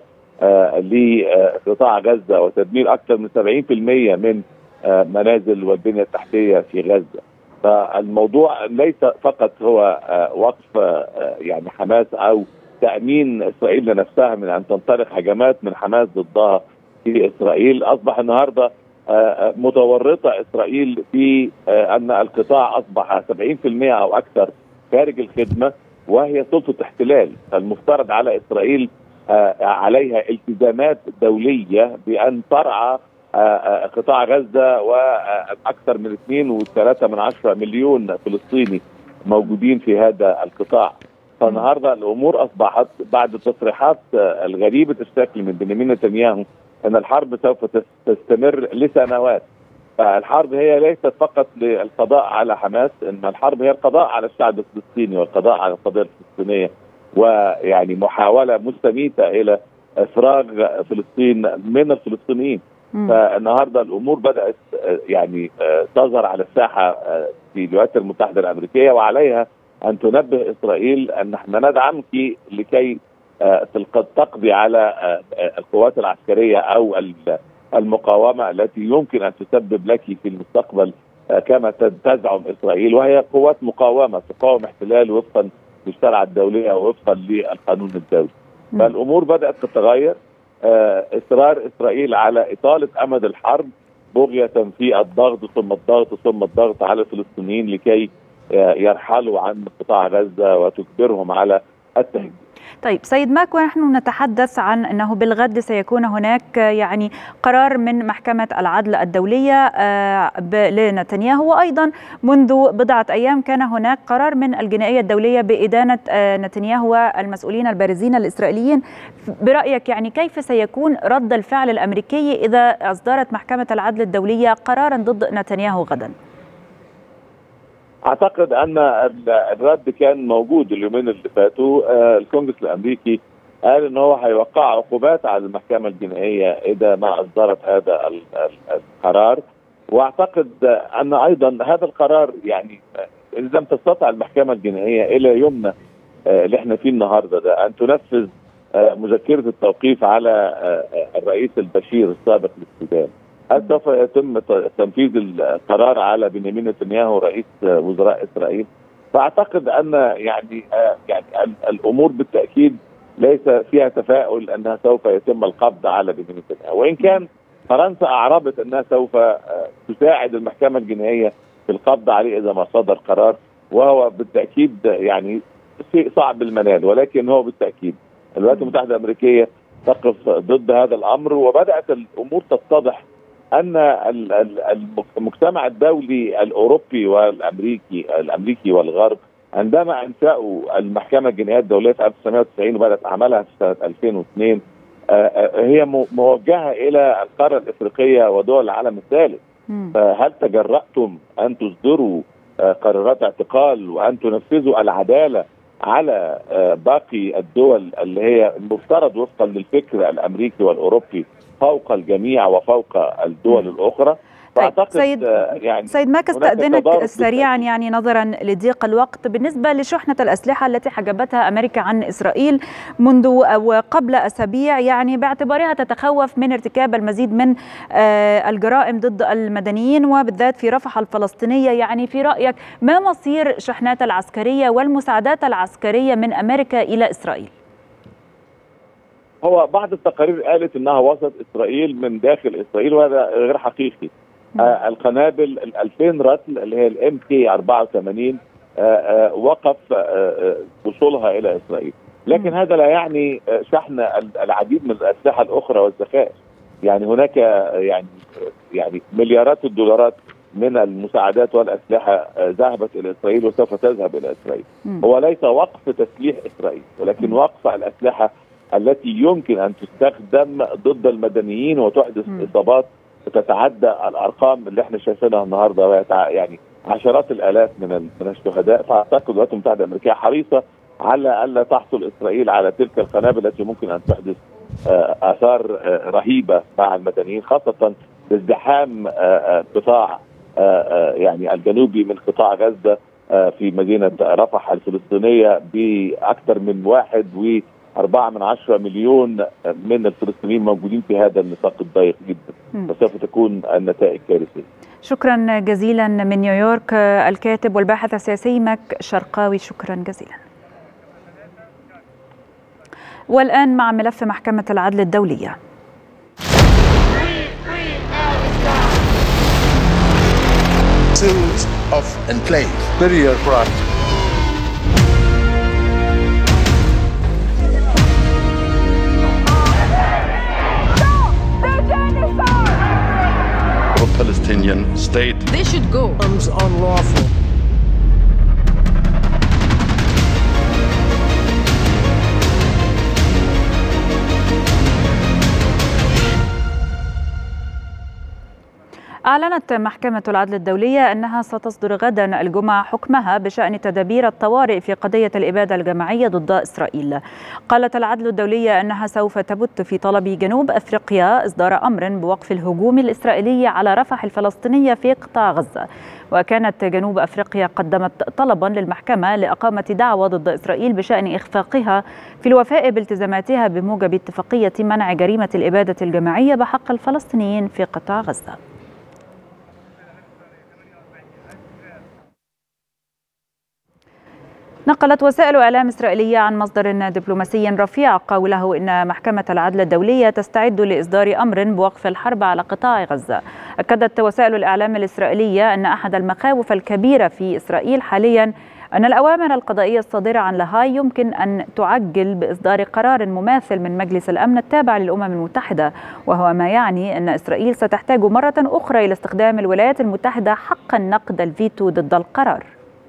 لقطاع غزة وتدمير أكثر من 70% من منازل والبنية التحتية في غزة. فالموضوع ليس فقط هو وقف يعني حماس أو تأمين إسرائيل لنفسها من أن تنطلق هجمات من حماس ضدها في إسرائيل. أصبح النهاردة متورطة إسرائيل في أن القطاع أصبح 70% أو أكثر خارج الخدمة وهي سلطة احتلال. المفترض على إسرائيل عليها التزامات دولية بأن ترعى قطاع غزة وأكثر من 2.3 مليون فلسطيني موجودين في هذا القطاع. فالنهارده الأمور أصبحت بعد التصريحات الغريبة الشكل من بنيامين نتنياهو أن الحرب سوف تستمر لسنوات. فالحرب هي ليست فقط للقضاء على حماس، إن الحرب هي القضاء على الشعب الفلسطيني والقضاء على القضية الفلسطينية، ويعني محاولة مستميتة إلى إفراغ فلسطين من الفلسطينيين. فالنهارده الأمور بدأت يعني تظهر على الساحة في الولايات المتحدة الأمريكية، وعليها أن تنبه إسرائيل أن نحن ندعمك لكي تقضي على القوات العسكرية أو المقاومة التي يمكن أن تسبب لك في المستقبل كما تزعم إسرائيل، وهي قوات مقاومة تقاوم احتلال وفقا للشريعة الدولية ووفقا للقانون الدولي. فالأمور بدأت تتغير. إصرار إسرائيل على إطالة أمد الحرب بغية في الضغط ثم الضغط ثم الضغط على الفلسطينيين لكي يرحلوا عن قطاع غزة وتجبرهم على التهجير. طيب سيد ماك، ونحن نتحدث عن أنه بالغد سيكون هناك يعني قرار من محكمة العدل الدولية لنتنياهو، وأيضا منذ بضعة أيام كان هناك قرار من الجنائية الدولية بإدانة نتنياهو والمسؤولين البارزين الإسرائيليين. برأيك يعني كيف سيكون رد الفعل الأمريكي إذا أصدرت محكمة العدل الدولية قرارا ضد نتنياهو غدا؟ اعتقد ان الرد كان موجود اليومين اللي فاتوا. الكونجرس الامريكي قال ان هو هيوقع عقوبات على المحكمه الجنائيه اذا ما اصدرت هذا القرار، واعتقد ان ايضا هذا القرار يعني ان لم تستطع المحكمه الجنائيه الى يومنا اللي احنا فيه النهارده ده ان تنفذ مذكره التوقيف على الرئيس البشير السابق للسودان، هل سوف يتم تنفيذ القرار على بنيامين نتنياهو رئيس وزراء اسرائيل؟ فاعتقد ان يعني الامور بالتاكيد ليس فيها تفاؤل انها سوف يتم القبض على بنيامين نتنياهو، وان كان فرنسا اعربت انها سوف تساعد المحكمه الجنائيه في القبض عليه اذا ما صدر قرار، وهو بالتاكيد يعني شيء صعب المنال، ولكن هو بالتاكيد الولايات المتحده الامريكيه تقف ضد هذا الامر، وبدات الامور تتضح ان المجتمع الدولي الاوروبي والامريكي والغرب عندما انشأوا المحكمه الجنائيه الدوليه في 1990 وبدات اعمالها في سنه 2002 هي موجهه الى القاره الافريقيه ودول العالم الثالث. فهل تجرأتم ان تصدروا قرارات اعتقال وان تنفذوا العداله على باقي الدول اللي هي المفترض وفقا للفكر الامريكي والاوروبي فوق الجميع وفوق الدول الاخرى؟ طيب سيد ماك، استأذنك سريعا يعني نظرا لضيق الوقت، بالنسبة لشحنة الأسلحة التي حجبتها أمريكا عن إسرائيل منذ وقبل أسابيع، يعني باعتبارها تتخوف من ارتكاب المزيد من الجرائم ضد المدنيين وبالذات في رفح الفلسطينية، يعني في رأيك ما مصير شحنات العسكرية والمساعدات العسكرية من أمريكا إلى إسرائيل؟ هو بعض التقارير قالت انها وصلت اسرائيل من داخل اسرائيل، وهذا غير حقيقي. القنابل 2000 رطل اللي هي الام كي 84 وقف وصولها الى اسرائيل، لكن هذا لا يعني شحن العديد من الاسلحه الاخرى والذخائر. يعني هناك يعني مليارات الدولارات من المساعدات والاسلحه ذهبت الى اسرائيل وسوف تذهب الى اسرائيل. هو ليس وقف تسليح اسرائيل، ولكن وقف الاسلحه التي يمكن ان تستخدم ضد المدنيين وتحدث اصابات تتعدى الارقام اللي احنا شايفينها النهارده، يعني عشرات الالاف من الشهداء. فاعتقد الولايات المتحده الامريكيه حريصه على الا تحصل اسرائيل على تلك القنابل التي ممكن ان تحدث اثار رهيبه مع المدنيين، خاصه بازدحام قطاع يعني الجنوبي من قطاع غزه في مدينه رفح الفلسطينيه باكثر من 1.4 مليون من الفلسطينيين موجودين في هذا النطاق الضيق جدا، فسوف تكون النتائج كارثيه. شكرا جزيلا من نيويورك الكاتب والباحث السياسي ماك شرقاوي، شكرا جزيلا. والآن مع ملف محكمة العدل الدولية. of enclave. Superior crime. Palestinian state. They should go. It's unlawful. أعلنت محكمة العدل الدولية أنها ستصدر غدا الجمعة حكمها بشأن تدابير الطوارئ في قضية الإبادة الجماعية ضد إسرائيل. قالت العدل الدولية أنها سوف تبت في طلب جنوب أفريقيا إصدار أمر بوقف الهجوم الإسرائيلي على رفح الفلسطينية في قطاع غزة. وكانت جنوب أفريقيا قدمت طلبا للمحكمة لإقامة دعوى ضد إسرائيل بشأن إخفاقها في الوفاء بالتزاماتها بموجب اتفاقية منع جريمة الإبادة الجماعية بحق الفلسطينيين في قطاع غزة. نقلت وسائل إعلام إسرائيلية عن مصدر دبلوماسي رفيع قوله إن محكمة العدل الدولية تستعد لإصدار أمر بوقف الحرب على قطاع غزة. أكدت وسائل الإعلام الإسرائيلية أن أحد المخاوف الكبيرة في إسرائيل حاليا أن الأوامر القضائية الصادرة عن لاهاي يمكن أن تعجل بإصدار قرار مماثل من مجلس الأمن التابع للأمم المتحدة، وهو ما يعني أن إسرائيل ستحتاج مرة أخرى إلى استخدام الولايات المتحدة حق النقد الفيتو ضد القرار.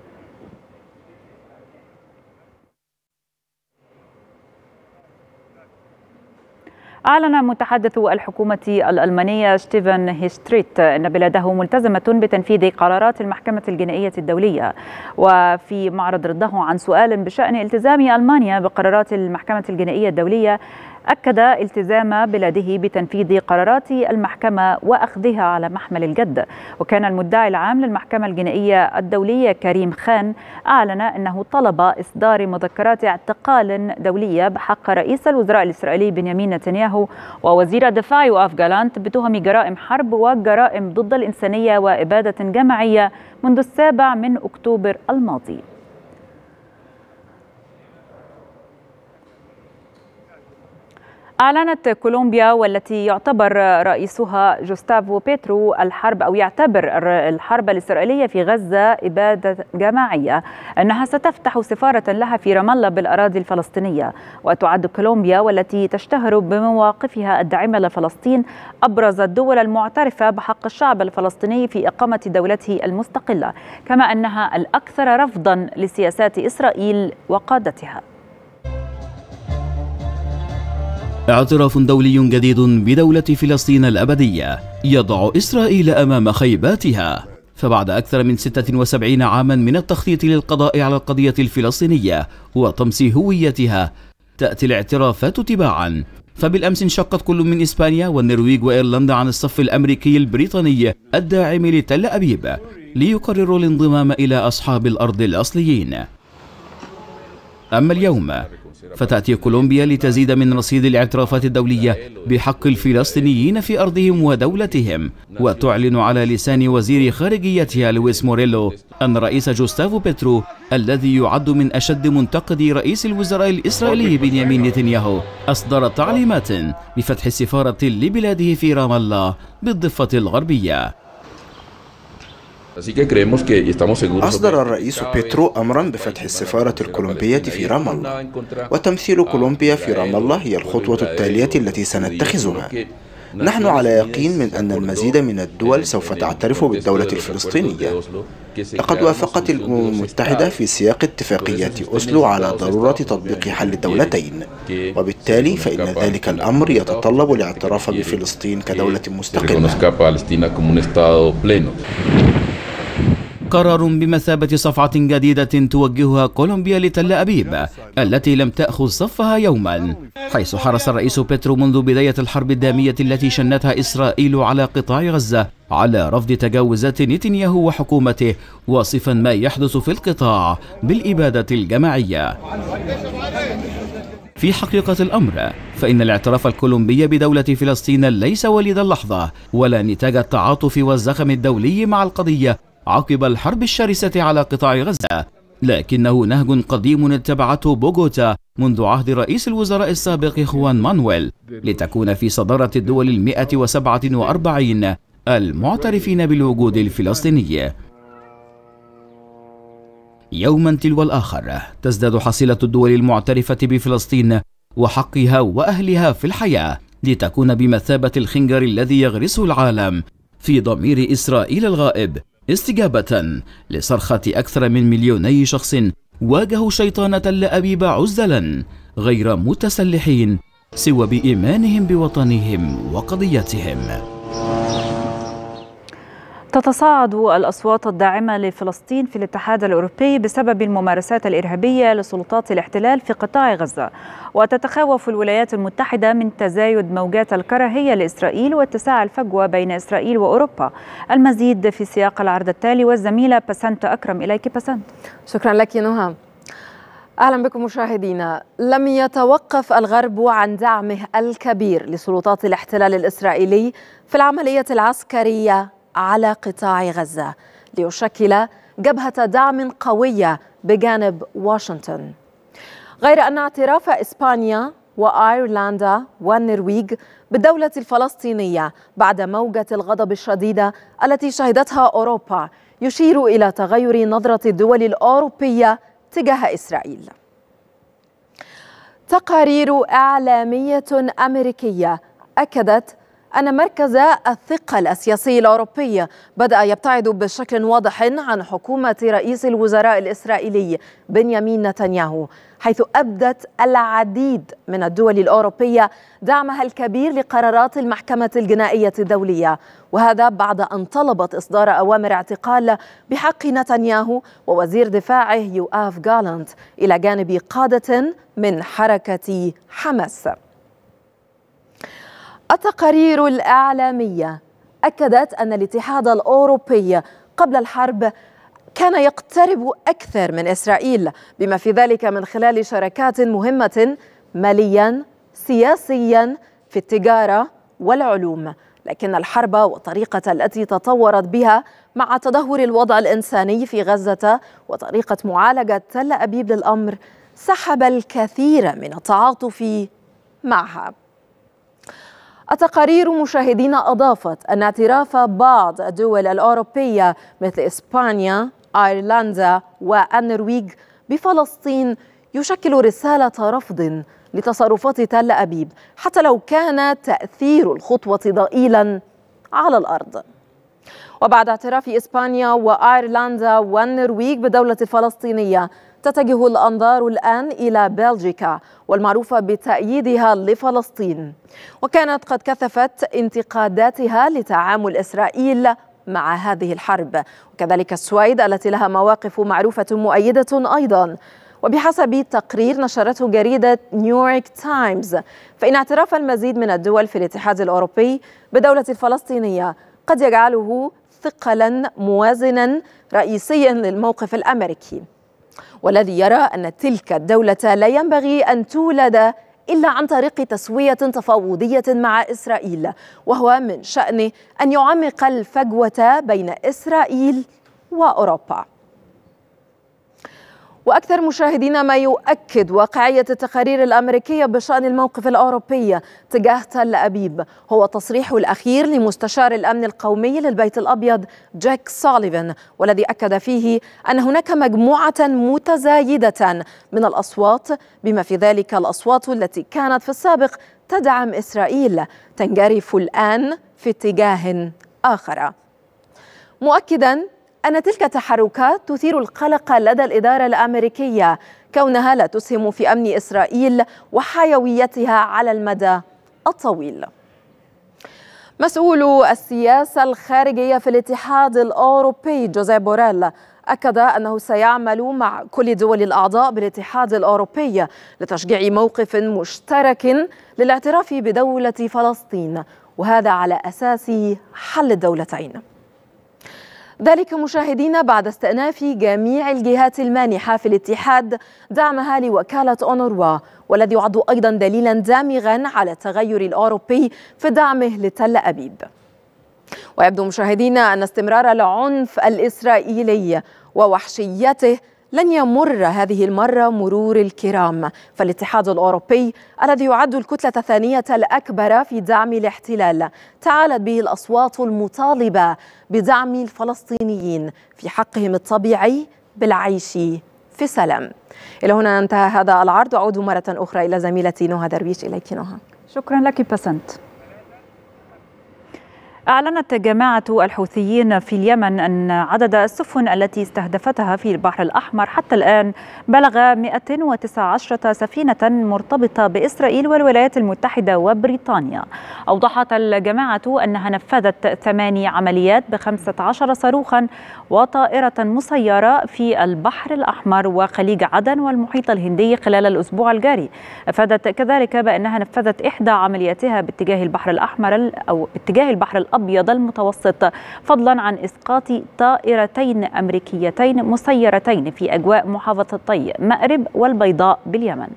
أعلن متحدث الحكومة الألمانية ستيفن هيستريت أن بلاده ملتزمة بتنفيذ قرارات المحكمة الجنائية الدولية. وفي معرض رده عن سؤال بشأن التزام ألمانيا بقرارات المحكمة الجنائية الدولية، أكد التزام بلاده بتنفيذ قرارات المحكمة وأخذها على محمل الجد. وكان المدعي العام للمحكمة الجنائية الدولية كريم خان أعلن أنه طلب إصدار مذكرات اعتقال دولية بحق رئيس الوزراء الإسرائيلي بنيامين نتنياهو ووزير الدفاع يوآف جالانت بتهم جرائم حرب وجرائم ضد الإنسانية وإبادة جماعية منذ 7 أكتوبر الماضي. أعلنت كولومبيا والتي يعتبر رئيسها جوستافو بيترو يعتبر الحرب الإسرائيلية في غزة إبادة جماعية أنها ستفتح سفارة لها في رام الله بالأراضي الفلسطينية. وتعد كولومبيا والتي تشتهر بمواقفها الداعمة لفلسطين أبرز الدول المعترفة بحق الشعب الفلسطيني في إقامة دولته المستقلة، كما أنها الأكثر رفضا لسياسات إسرائيل وقادتها. اعتراف دولي جديد بدولة فلسطين الأبدية يضع إسرائيل أمام خيباتها. فبعد أكثر من 76 عاما من التخطيط للقضاء على القضية الفلسطينية وطمس هويتها، تأتي الاعترافات تباعا. فبالأمس انشقت كل من إسبانيا والنرويج وإيرلندا عن الصف الأمريكي البريطاني الداعم لتل أبيب ليقرروا الانضمام إلى أصحاب الأرض الأصليين. أما اليوم فتأتي كولومبيا لتزيد من رصيد الاعترافات الدولية بحق الفلسطينيين في أرضهم ودولتهم، وتعلن على لسان وزير خارجيتها لويس موريلو أن رئيس جوستافو بيترو الذي يعد من أشد منتقدي رئيس الوزراء الإسرائيلي بنيامين نتنياهو أصدر تعليمات بفتح السفارة لبلاده في رام الله بالضفة الغربية. أصدر الرئيس بيترو أمرا بفتح السفارة الكولومبية في رام الله، وتمثيل كولومبيا في رام الله هي الخطوة التالية التي سنتخذها. نحن على يقين من أن المزيد من الدول سوف تعترف بالدولة الفلسطينية. لقد وافقت الأمم المتحدة في سياق اتفاقيات أوسلو على ضرورة تطبيق حل الدولتين، وبالتالي فإن ذلك الأمر يتطلب الاعتراف بفلسطين كدولة مستقلة. قرار بمثابة صفعة جديدة توجهها كولومبيا لتل أبيب التي لم تأخذ صفها يوما، حيث حرص الرئيس بيترو منذ بداية الحرب الدامية التي شنتها إسرائيل على قطاع غزة على رفض تجاوزات نتنياهو وحكومته، واصفا ما يحدث في القطاع بالإبادة الجماعية. في حقيقة الأمر فإن الاعتراف الكولومبي بدولة فلسطين ليس وليد اللحظة ولا نتاج التعاطف والزخم الدولي مع القضية عقب الحرب الشرسة على قطاع غزة، لكنه نهج قديم اتبعته بوغوتا منذ عهد رئيس الوزراء السابق خوان مانويل لتكون في صدارة الدول 147 المعترفين بالوجود الفلسطيني. يوما تلو الآخر تزداد حصيلة الدول المعترفة بفلسطين وحقها وأهلها في الحياة لتكون بمثابة الخنجر الذي يغرسه العالم في ضمير إسرائيل الغائب، استجابة لصرخة أكثر من 2,000,000 شخص واجهوا شيطان تل أبيب عزلا غير متسلحين سوى بإيمانهم بوطنهم وقضيتهم. تتصاعد الأصوات الداعمة لفلسطين في الاتحاد الأوروبي بسبب الممارسات الإرهابية لسلطات الاحتلال في قطاع غزة، وتتخوف الولايات المتحدة من تزايد موجات الكراهية لإسرائيل واتساع الفجوة بين إسرائيل وأوروبا. المزيد في سياق العرض التالي، والزميلة بسنت أكرم. إليك بسنت. شكرا لك نهى. أهلا بكم مشاهدينا. لم يتوقف الغرب عن دعمه الكبير لسلطات الاحتلال الإسرائيلي في العملية العسكرية على قطاع غزة ليشكل جبهة دعم قوية بجانب واشنطن، غير أن اعتراف إسبانيا وأيرلندا والنرويج بالدولة الفلسطينية بعد موجة الغضب الشديدة التي شهدتها أوروبا يشير إلى تغير نظرة الدول الأوروبية تجاه إسرائيل. تقارير إعلامية أمريكية أكدت أن مركز الثقل السياسي الأوروبي بدأ يبتعد بشكل واضح عن حكومة رئيس الوزراء الإسرائيلي بنيامين نتنياهو، حيث أبدت العديد من الدول الأوروبية دعمها الكبير لقرارات المحكمة الجنائية الدولية، وهذا بعد أن طلبت إصدار أوامر اعتقال بحق نتنياهو ووزير دفاعه يوآف جالانت إلى جانب قادة من حركة حماس. التقارير الإعلامية أكدت أن الاتحاد الأوروبي قبل الحرب كان يقترب أكثر من إسرائيل، بما في ذلك من خلال شراكات مهمة ماليا سياسيا في التجارة والعلوم، لكن الحرب والطريقة التي تطورت بها مع تدهور الوضع الإنساني في غزة وطريقة معالجة تل أبيب للأمر سحب الكثير من التعاطف معها. التقارير مشاهدينا أضافت أن اعتراف بعض الدول الأوروبية مثل إسبانيا، أيرلندا والنرويج بفلسطين يشكل رسالة رفض لتصرفات تل أبيب، حتى لو كان تأثير الخطوة ضئيلا على الأرض. وبعد اعتراف إسبانيا وأيرلندا والنرويج بدولة الفلسطينية، تتجه الأنظار الآن إلى بلجيكا والمعروفة بتأييدها لفلسطين، وكانت قد كثفت انتقاداتها لتعامل إسرائيل مع هذه الحرب، وكذلك السويد التي لها مواقف معروفة مؤيدة أيضا. وبحسب تقرير نشرته جريدة نيويورك تايمز، فإن اعتراف المزيد من الدول في الاتحاد الأوروبي بدولة الفلسطينية قد يجعله ثقلا موازنا رئيسيا للموقف الأمريكي، والذي يرى أن تلك الدولة لا ينبغي أن تولد إلا عن طريق تسوية تفاوضية مع إسرائيل، وهو من شأنه أن يعمق الفجوة بين إسرائيل وأوروبا. وأكثر مشاهدين ما يؤكد واقعية التقارير الأمريكية بشأن الموقف الأوروبي تجاه تل أبيب هو تصريح الأخير لمستشار الأمن القومي للبيت الأبيض جاك سوليفان، والذي أكد فيه أن هناك مجموعة متزايدة من الأصوات، بما في ذلك الأصوات التي كانت في السابق تدعم إسرائيل تنجرف الآن في اتجاه آخر، مؤكدا أن تلك التحركات تثير القلق لدى الإدارة الأمريكية كونها لا تسهم في أمن إسرائيل وحيويتها على المدى الطويل. مسؤول السياسة الخارجية في الاتحاد الأوروبي جوزيف بوريل أكد أنه سيعمل مع كل دول الأعضاء بالاتحاد الأوروبي لتشجيع موقف مشترك للاعتراف بدولة فلسطين، وهذا على أساس حل الدولتين. ذلك مشاهدين بعد استئناف جميع الجهات المانحة في الاتحاد دعمها لوكالة أونروا، والذي يعد أيضا دليلا دامغا على التغير الأوروبي في دعمه لتل أبيب. ويبدو مشاهدين أن استمرار العنف الإسرائيلي ووحشيته لن يمر هذه المرة مرور الكرام، فالاتحاد الأوروبي الذي يعد الكتلة الثانية الأكبر في دعم الاحتلال تعالت به الأصوات المطالبة بدعم الفلسطينيين في حقهم الطبيعي بالعيش في سلام. إلى هنا انتهى هذا العرض، أعود مرة أخرى إلى زميلتي نهى درويش. إليك نهى. شكرا لك بسنت. أعلنت جماعة الحوثيين في اليمن أن عدد السفن التي استهدفتها في البحر الأحمر حتى الآن بلغ 119 سفينة مرتبطة بإسرائيل والولايات المتحدة وبريطانيا. أوضحت الجماعة أنها نفذت 8 عمليات ب15 صاروخا وطائرة مسيرة في البحر الأحمر وخليج عدن والمحيط الهندي خلال الأسبوع الجاري. أفادت كذلك بأنها نفذت إحدى عملياتها باتجاه البحر الأحمر أو اتجاه البحر الأبيض المتوسط، فضلا عن إسقاط طائرتين أمريكيتين مسيرتين في أجواء محافظتي مأرب والبيضاء باليمن.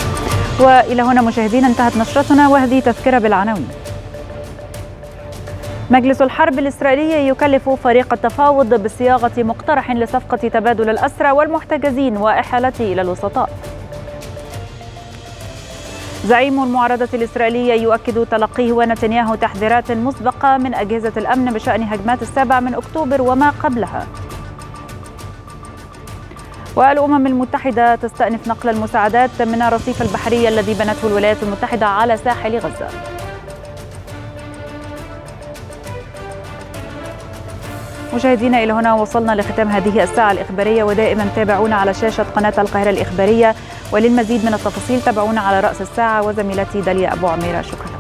وإلى هنا مشاهدينا انتهت نشرتنا، وهذه تذكرة بالعناوين. مجلس الحرب الإسرائيلي يكلف فريق التفاوض بصياغة مقترح لصفقة تبادل الأسرى والمحتجزين وإحالته إلى الوسطاء. زعيم المعارضة الإسرائيلية يؤكد تلقيه ونتنياهو تحذيرات مسبقة من أجهزة الأمن بشأن هجمات 7 أكتوبر وما قبلها. والأمم المتحدة تستأنف نقل المساعدات من الرصيف البحري الذي بنته الولايات المتحدة على ساحل غزة. مشاهدينا، إلى هنا وصلنا لختام هذه الساعة الإخبارية، ودائما تابعونا على شاشة قناة القاهرة الإخبارية، وللمزيد من التفاصيل تابعونا على رأس الساعة وزميلتي داليا أبو عميرة. شكرا.